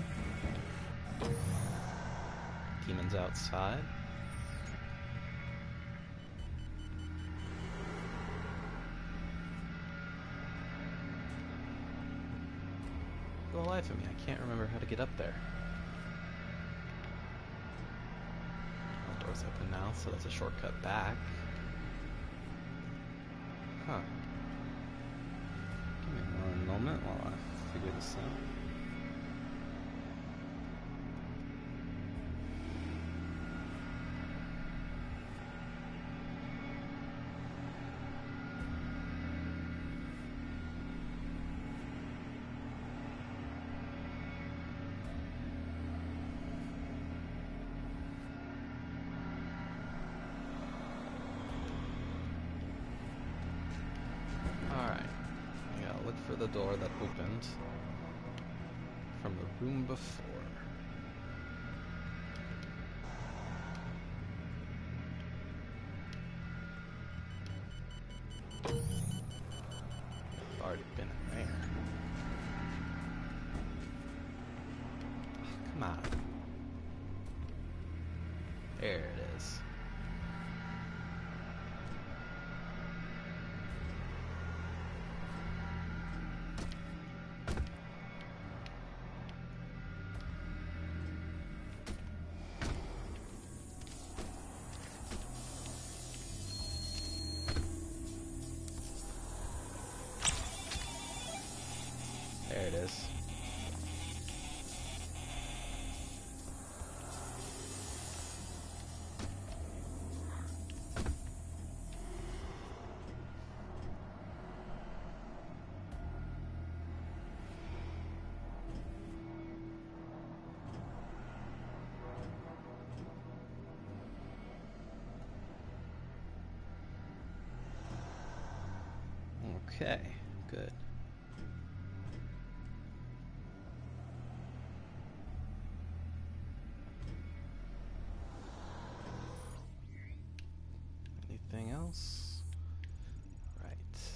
Demons outside. For the life of me, I can't remember how to get up there. The door's open now, so that's a shortcut back. Huh. Give me one moment while I figure this out. For the door that opened from the room before. I've already been in there. Oh, come on. There it is. is. Okay, good. Anything else? Right.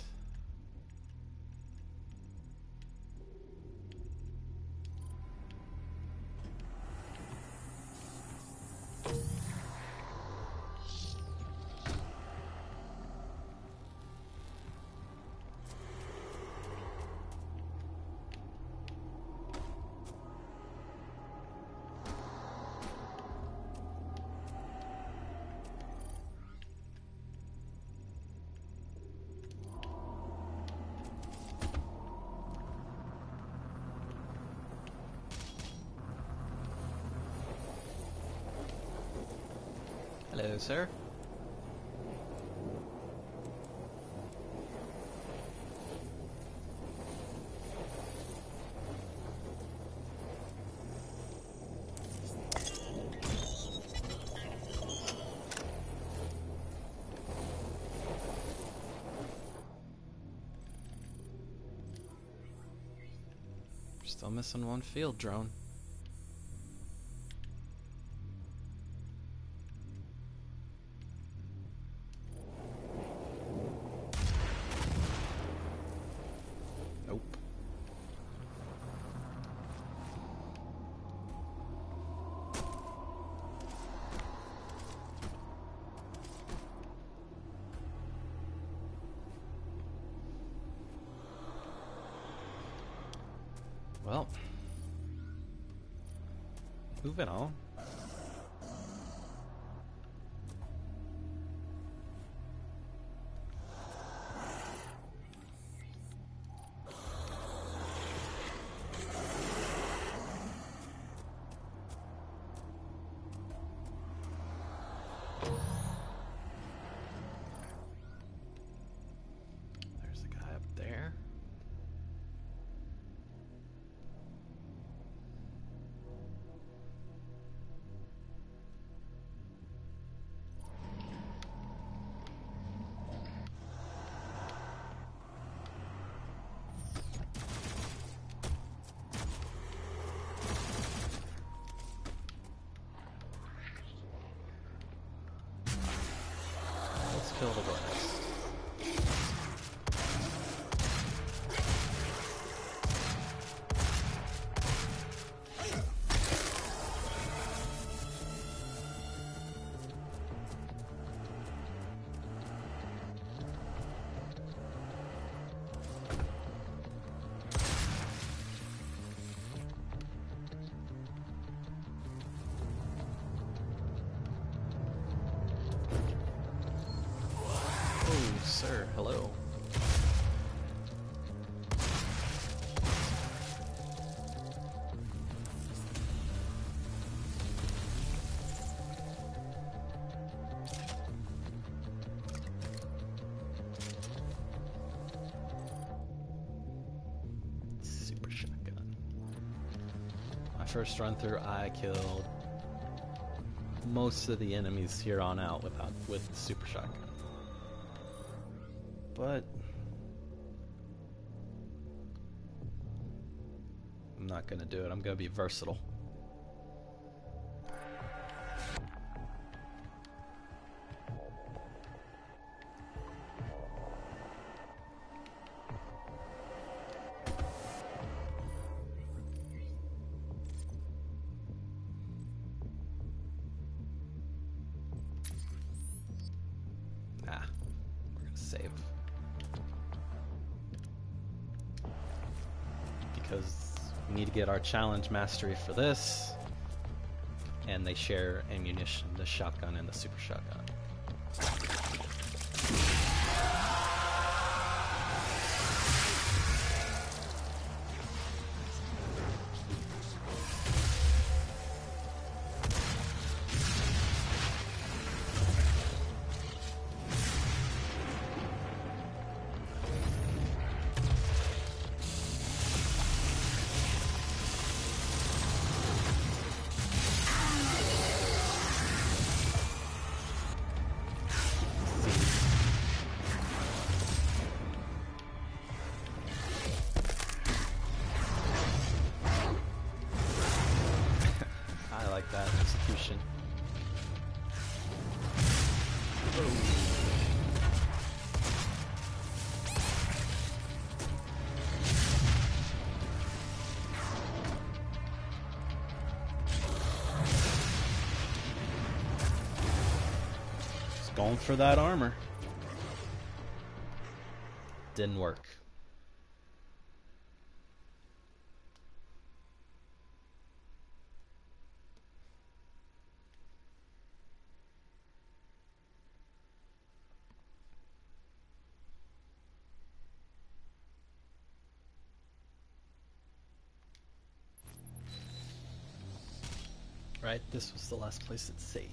Hello, sir. Still missing one field drone. Nope. Well, moving on. There's the guy up there. Let's kill the rest. Oh, sir, hello. Super shotgun. My first run through, I killed most of the enemies here on out with the super shotgun. But I'm not gonna do it. I'm gonna be versatile. Nah, we're gonna save. Because we need to get our challenge mastery for this, and they share ammunition, the shotgun and the super shotgun. execution. Just going for that armor. Didn't work. Right, this was the last place it saved.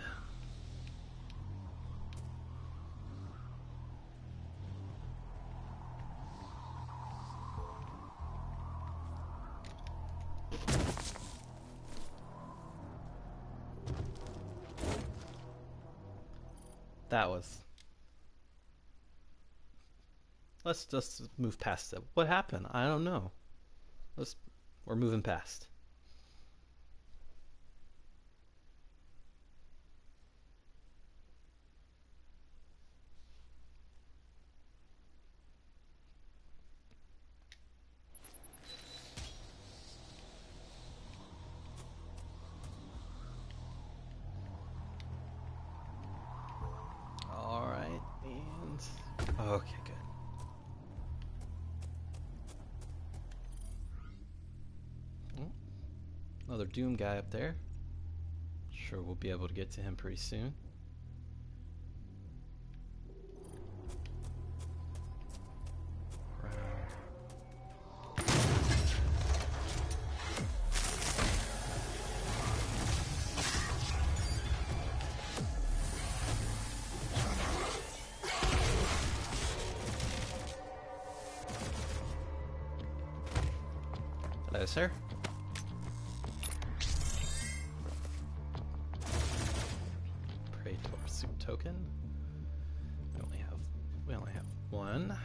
That was... Let's just move past it. What happened? I don't know. We're moving past. Okay, good. Oh, another Doom guy up there. Sure, we'll be able to get to him pretty soon. Hello, sir. Praetor suit token. We only have one.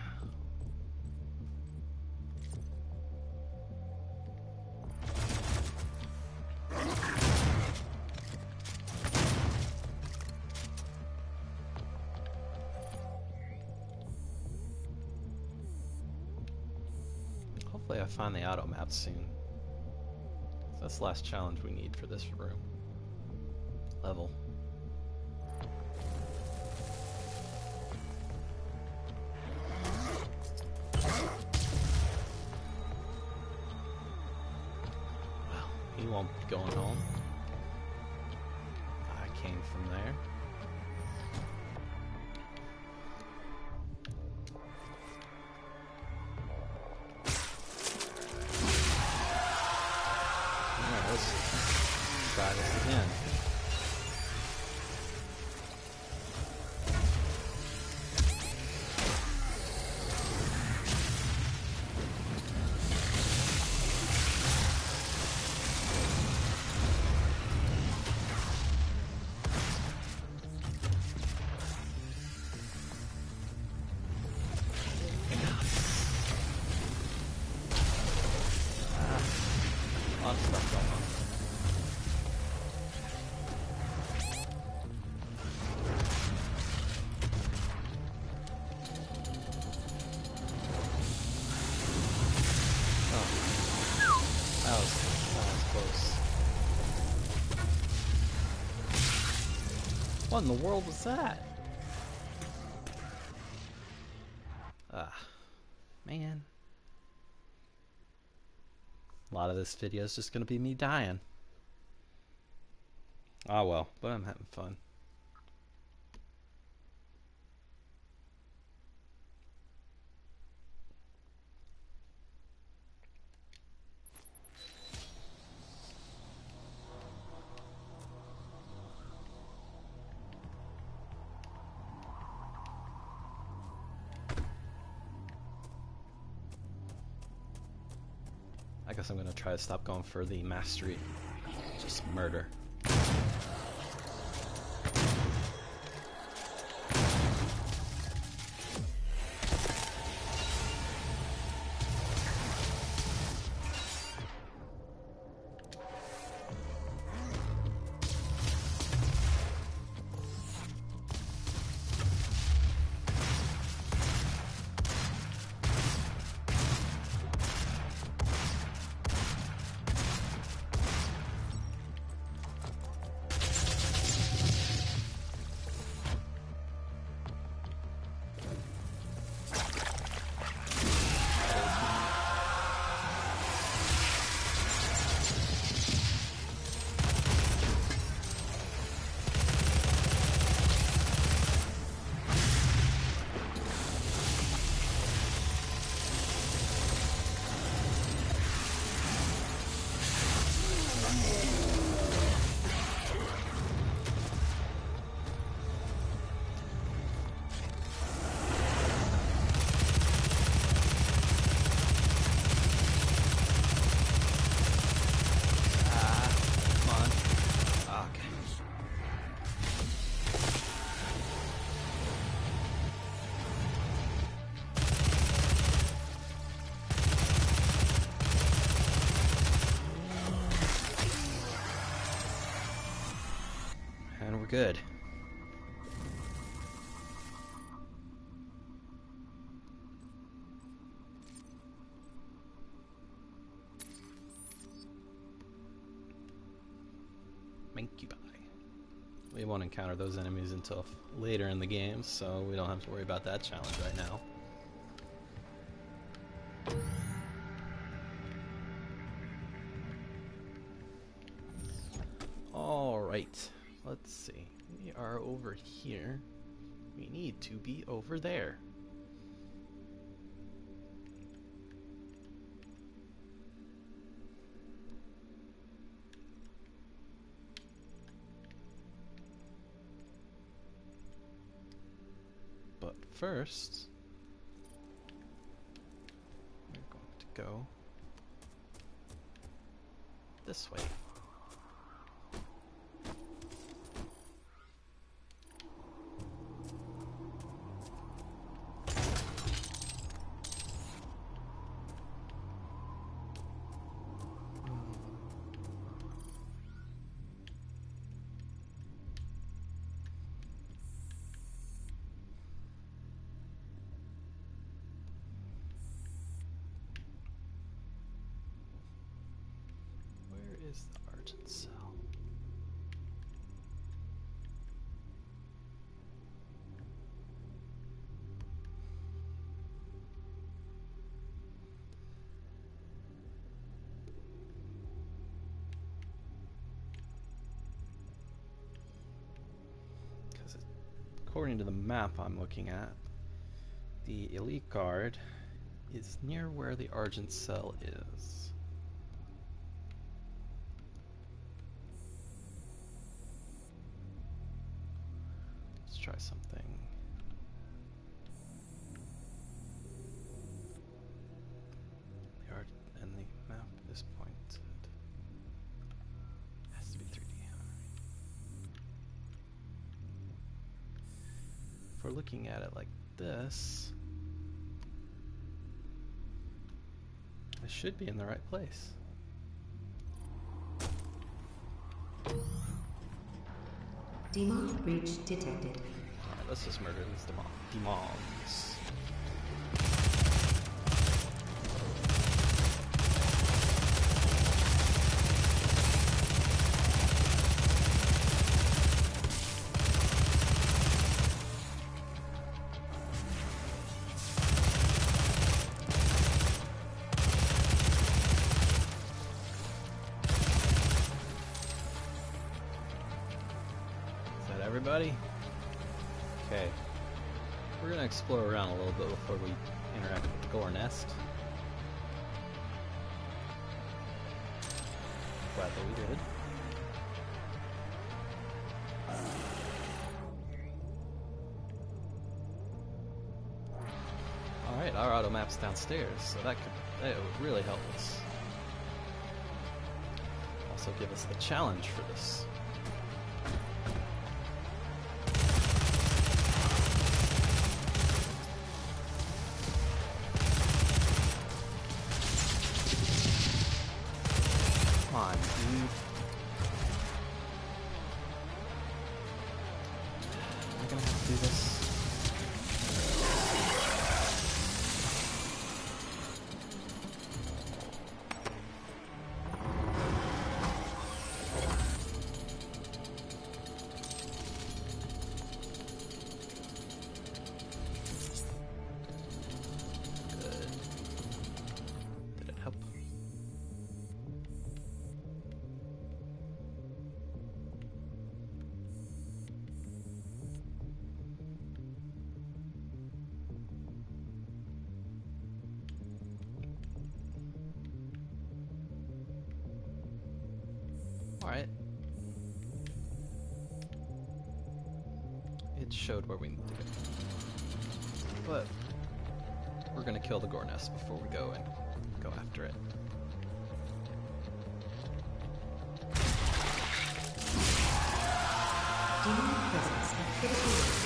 Hopefully I find the auto map soon. That's the last challenge we need for this room. Level. Well, he won't be going home. I came from there. Try this again. A lot of stuff going on. That was close. What in the world was that? Man. A lot of this video is just going to be me dying. Ah well, but I'm having fun. I guess I'm going to try to stop going for the mastery. Just murder. good. Monkey Bye. We won't encounter those enemies until later in the game, so we don't have to worry about that challenge right now. Alright, let's see. We are over here. We need to be over there. But first, we're going to go this way. Is the Argent Cell? Because according to the map I'm looking at, the Elite Guard is near where the Argent Cell is. Try something. The art and the map is pointed. Has to be 3D. If we're looking at it like this, I should be in the right place. Demon breach detected. Alright, let's just murder these demons. Everybody? Okay. We're gonna explore around a little bit before we interact with the Gore Nest. Glad that we did. Alright, our auto map's downstairs, so that would really help us. Also give us the challenge for this. Alright. It showed where we need to go. But we're gonna kill the Gore Nest before we go and go after it. Demon presence at critical rate.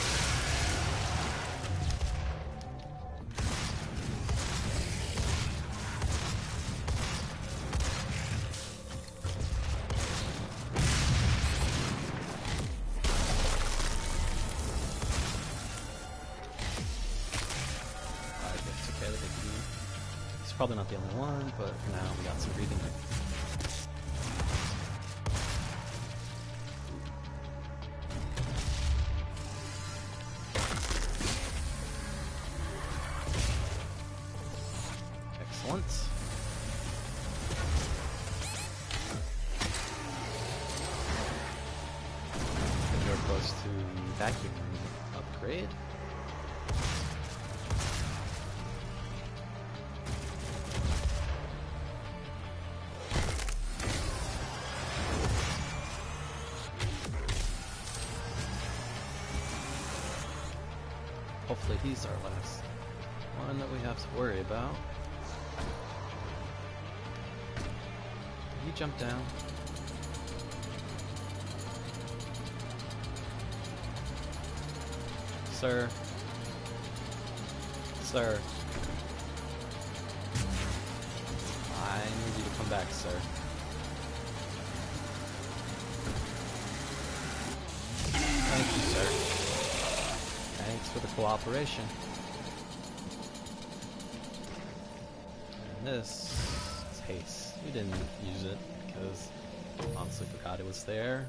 It's probably not the only one, but for now we got some breathing room. Excellent. You're close to vacuum upgrade. Hopefully he's our last one that we have to worry about. Did he jump down? Sir. Sir. I need you to come back, sir. Thank you, sir. Thanks for the cooperation. And this is haste. We didn't use it because I honestly forgot it was there.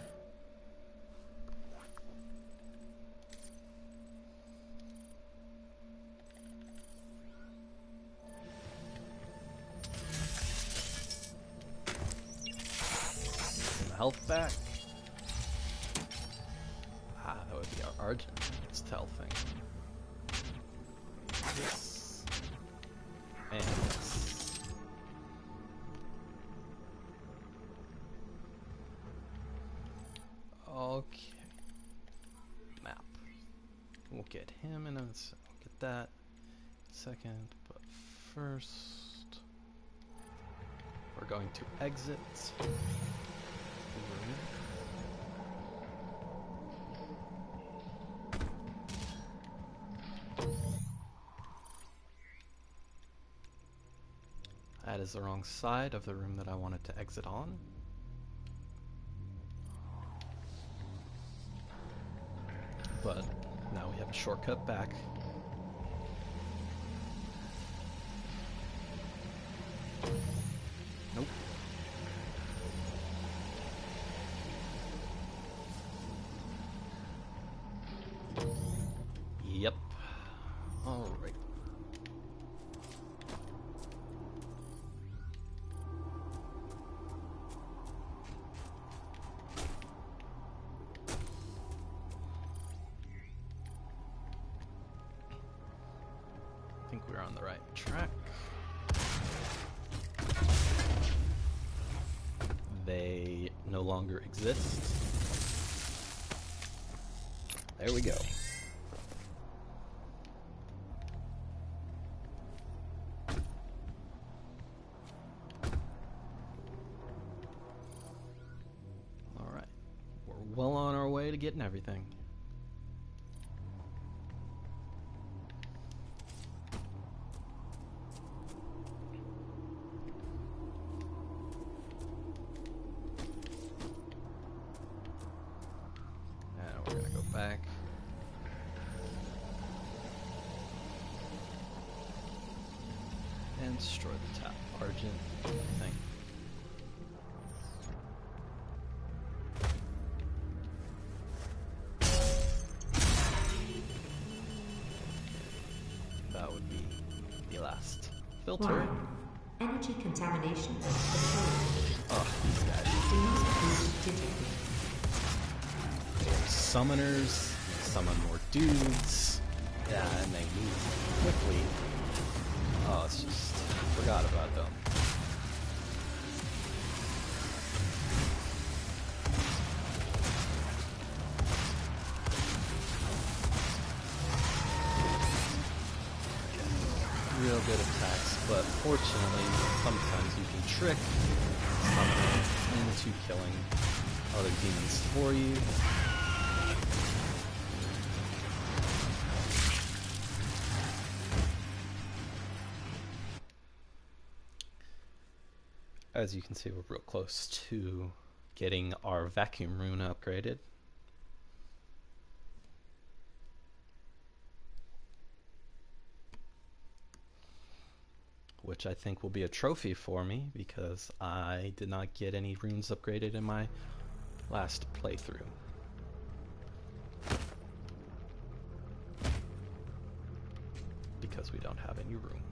Health back. Ah, that would be our Argent's tell thing. This and this. Okay. Map. We'll get him in a we'll get that second, but first we're going to exit. That is the wrong side of the room that I wanted to exit on. But now we have a shortcut back. Nope. Yep. All right. I think we're on the right track. They no longer exist. There we go. Alright. We're well on our way to getting everything. We're gonna go back. And destroy the top Argent thing. That would be the last filter. Warning. Energy contamination. Oh, these guys. Summoners, summon more dudes. Yeah, and they move quickly. Oh, it's just forgot about them. Real good attacks, but fortunately, sometimes you can trick summoner into killing other demons for you. As you can see, we're real close to getting our vacuum rune upgraded. which I think will be a trophy for me because I did not get any runes upgraded in my last playthrough. Because we don't have any room.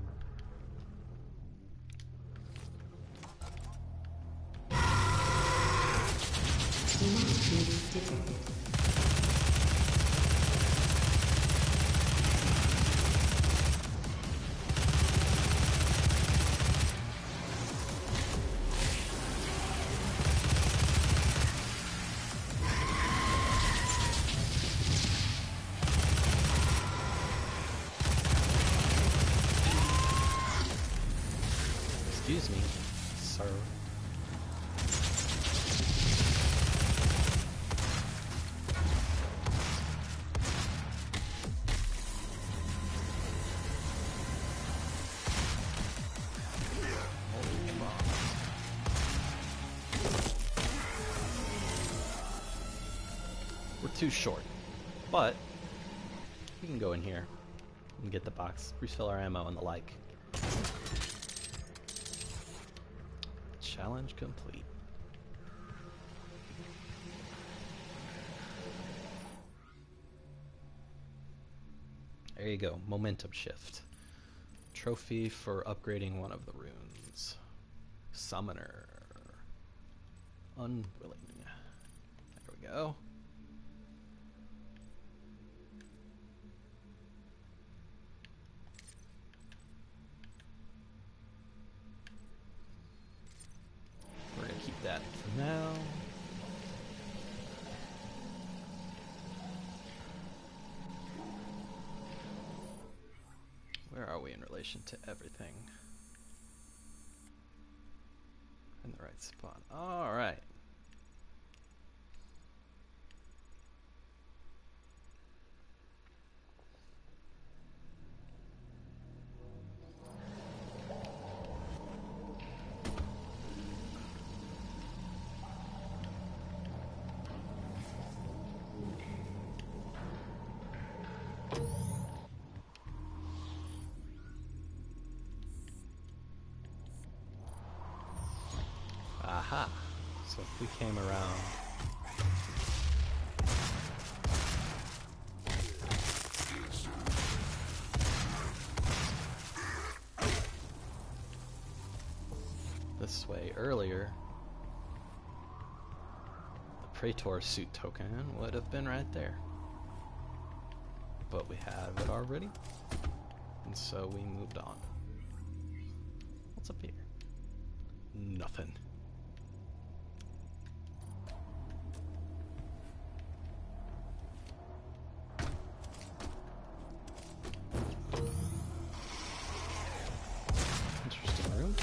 Excuse me, sir. We're too short, but we can go in here and get the box, refill our ammo and the like. Challenge complete. There you go, momentum shift. Trophy for upgrading one of the runes. Summoner. Unwilling. There we go. We're gonna keep that for now. Where are we in relation to everything? In the right spot. All right. Aha. So if we came around this way earlier, the Praetor suit token would have been right there. But we have it already, and so we moved on. What's up here? Nothing. Interesting room.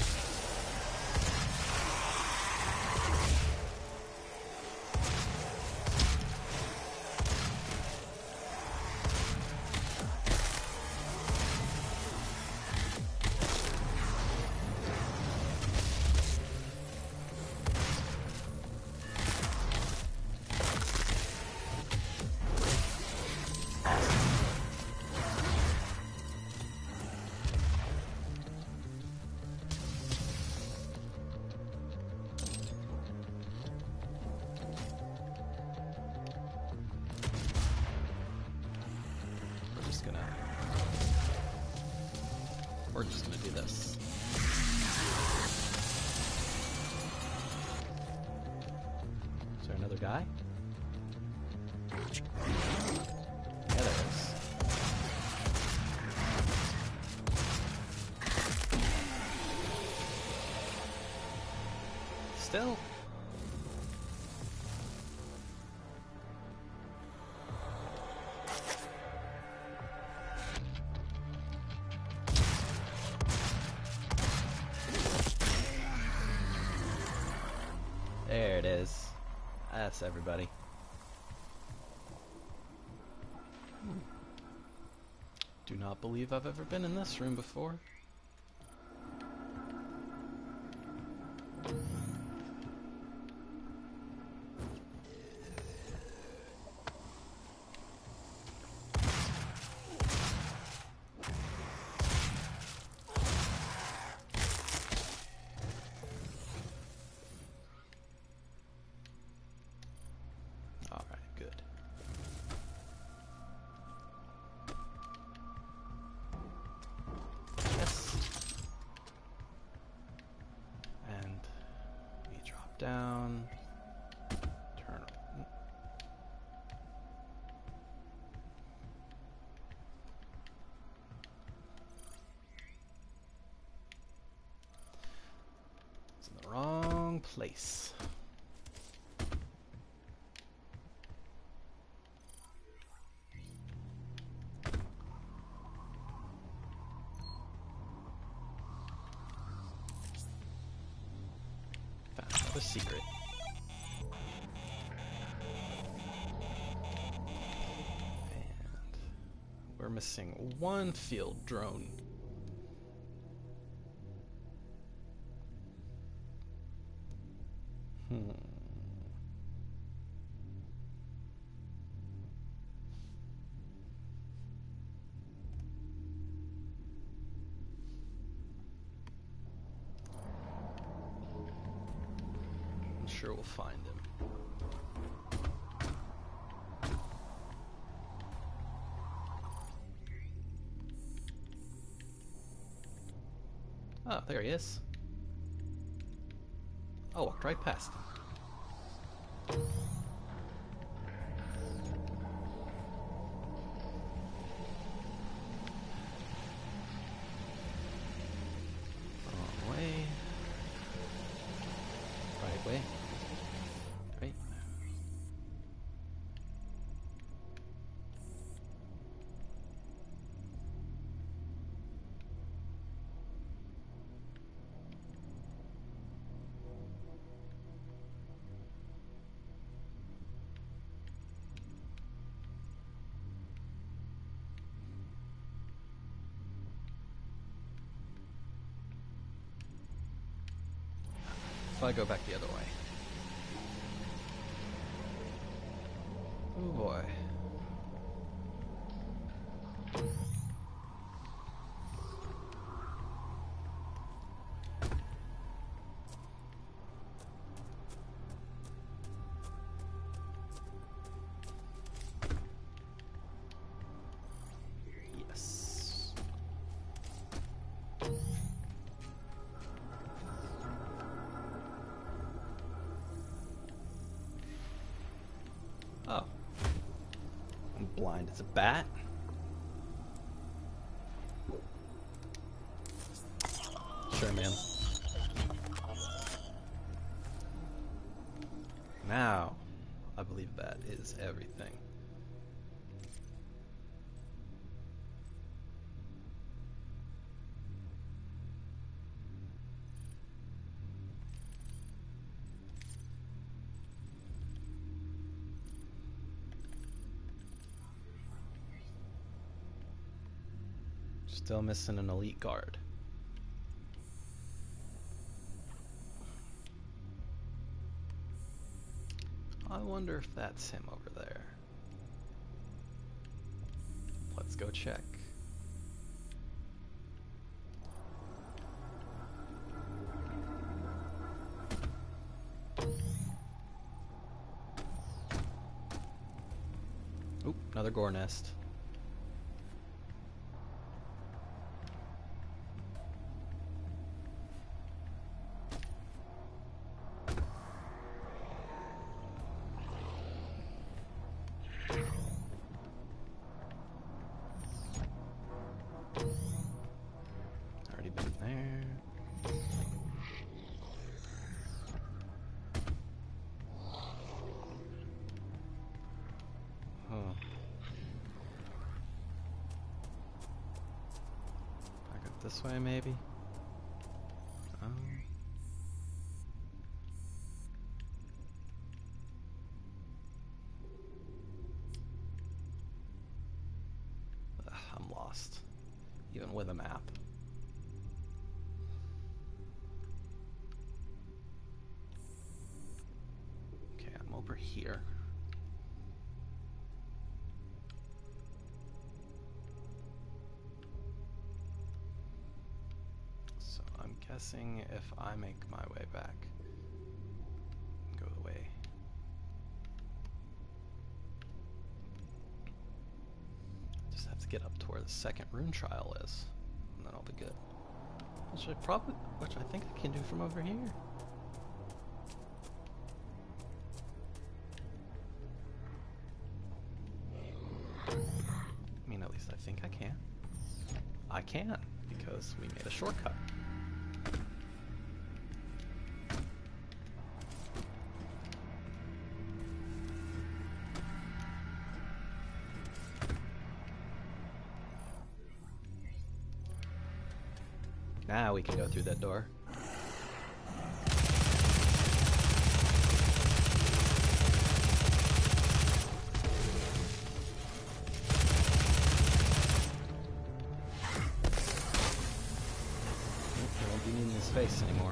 We're just gonna do this. Is there another guy? Yeah, there is. Still. There it is. That's everybody. Do not believe I've ever been in this room before. down. Turn. It's in the wrong place. The secret. And we're missing one field drone. I'm sure we'll find him. Oh, there he is. Oh, walked right past him. Wrong way. Right way. Right. If I go back the other way. Oh boy. Yes. Oh. I'm blind as a bat. Sure, man. Now, I believe that is everything. Still missing an elite guard. I wonder if that's him over there. Let's go check. Oop, another gore nest. Already been there. Huh. Back up this way, maybe? I'm lost, even with a map. Okay, I'm over here. So I'm guessing if I make my way back, go the way. Just have to get up to where the second rune trial is, and then I'll be good. Which I think I can do from over here. can, because we made a shortcut. Now we can go through that door. We won't be needing his face anymore.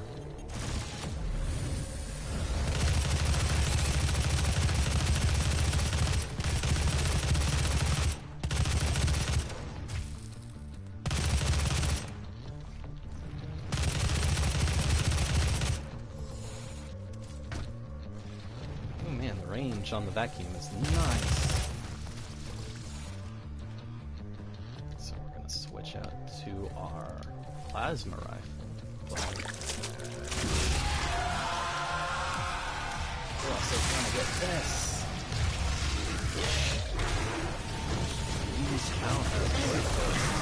On the vacuum is nice. So we're going to switch out to our plasma rifle. We're also trying to get this. Use counter.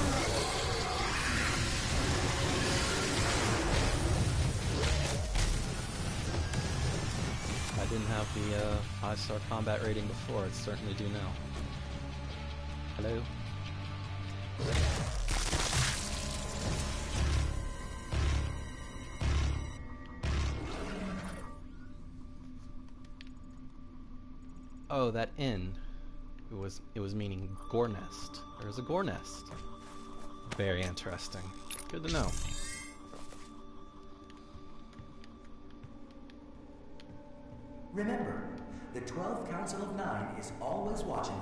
Didn't have the 5-star combat rating before, I certainly do now. Hello? Oh, that inn. It was meaning gore nest. There's a gore nest. Very interesting. Good to know. Remember, the 12th Council of Nine is always watching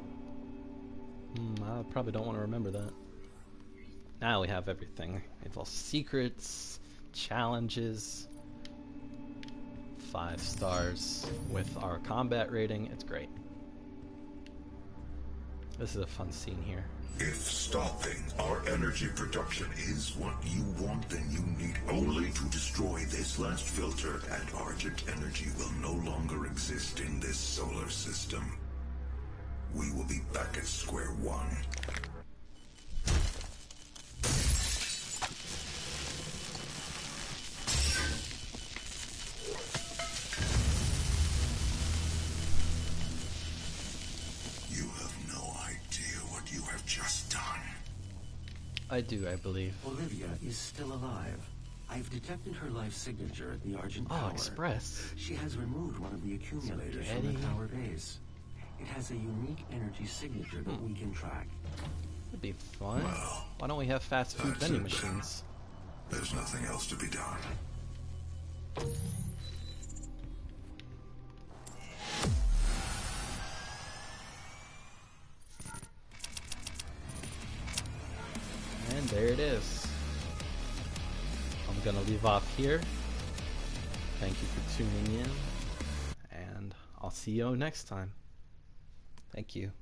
you. I probably don't want to remember that. Now we have everything. It's all secrets, challenges, 5 stars with our combat rating. It's great. This is a fun scene here. If stopping our energy production is what you want, then you need only to destroy this last filter, and Argent energy will no longer exist in this solar system. We will be back at square one. I do, I believe. Olivia is still alive. I've detected her life signature at the Argent Tower. Oh, Express. She has removed one of the accumulators from the tower base. It has a unique energy signature that we can track. That'd be fun. Well, why don't we have fast food vending machines? There's nothing else to be done. And there it is. I'm gonna leave off here. Thank you for tuning in, and I'll see you next time. Thank you.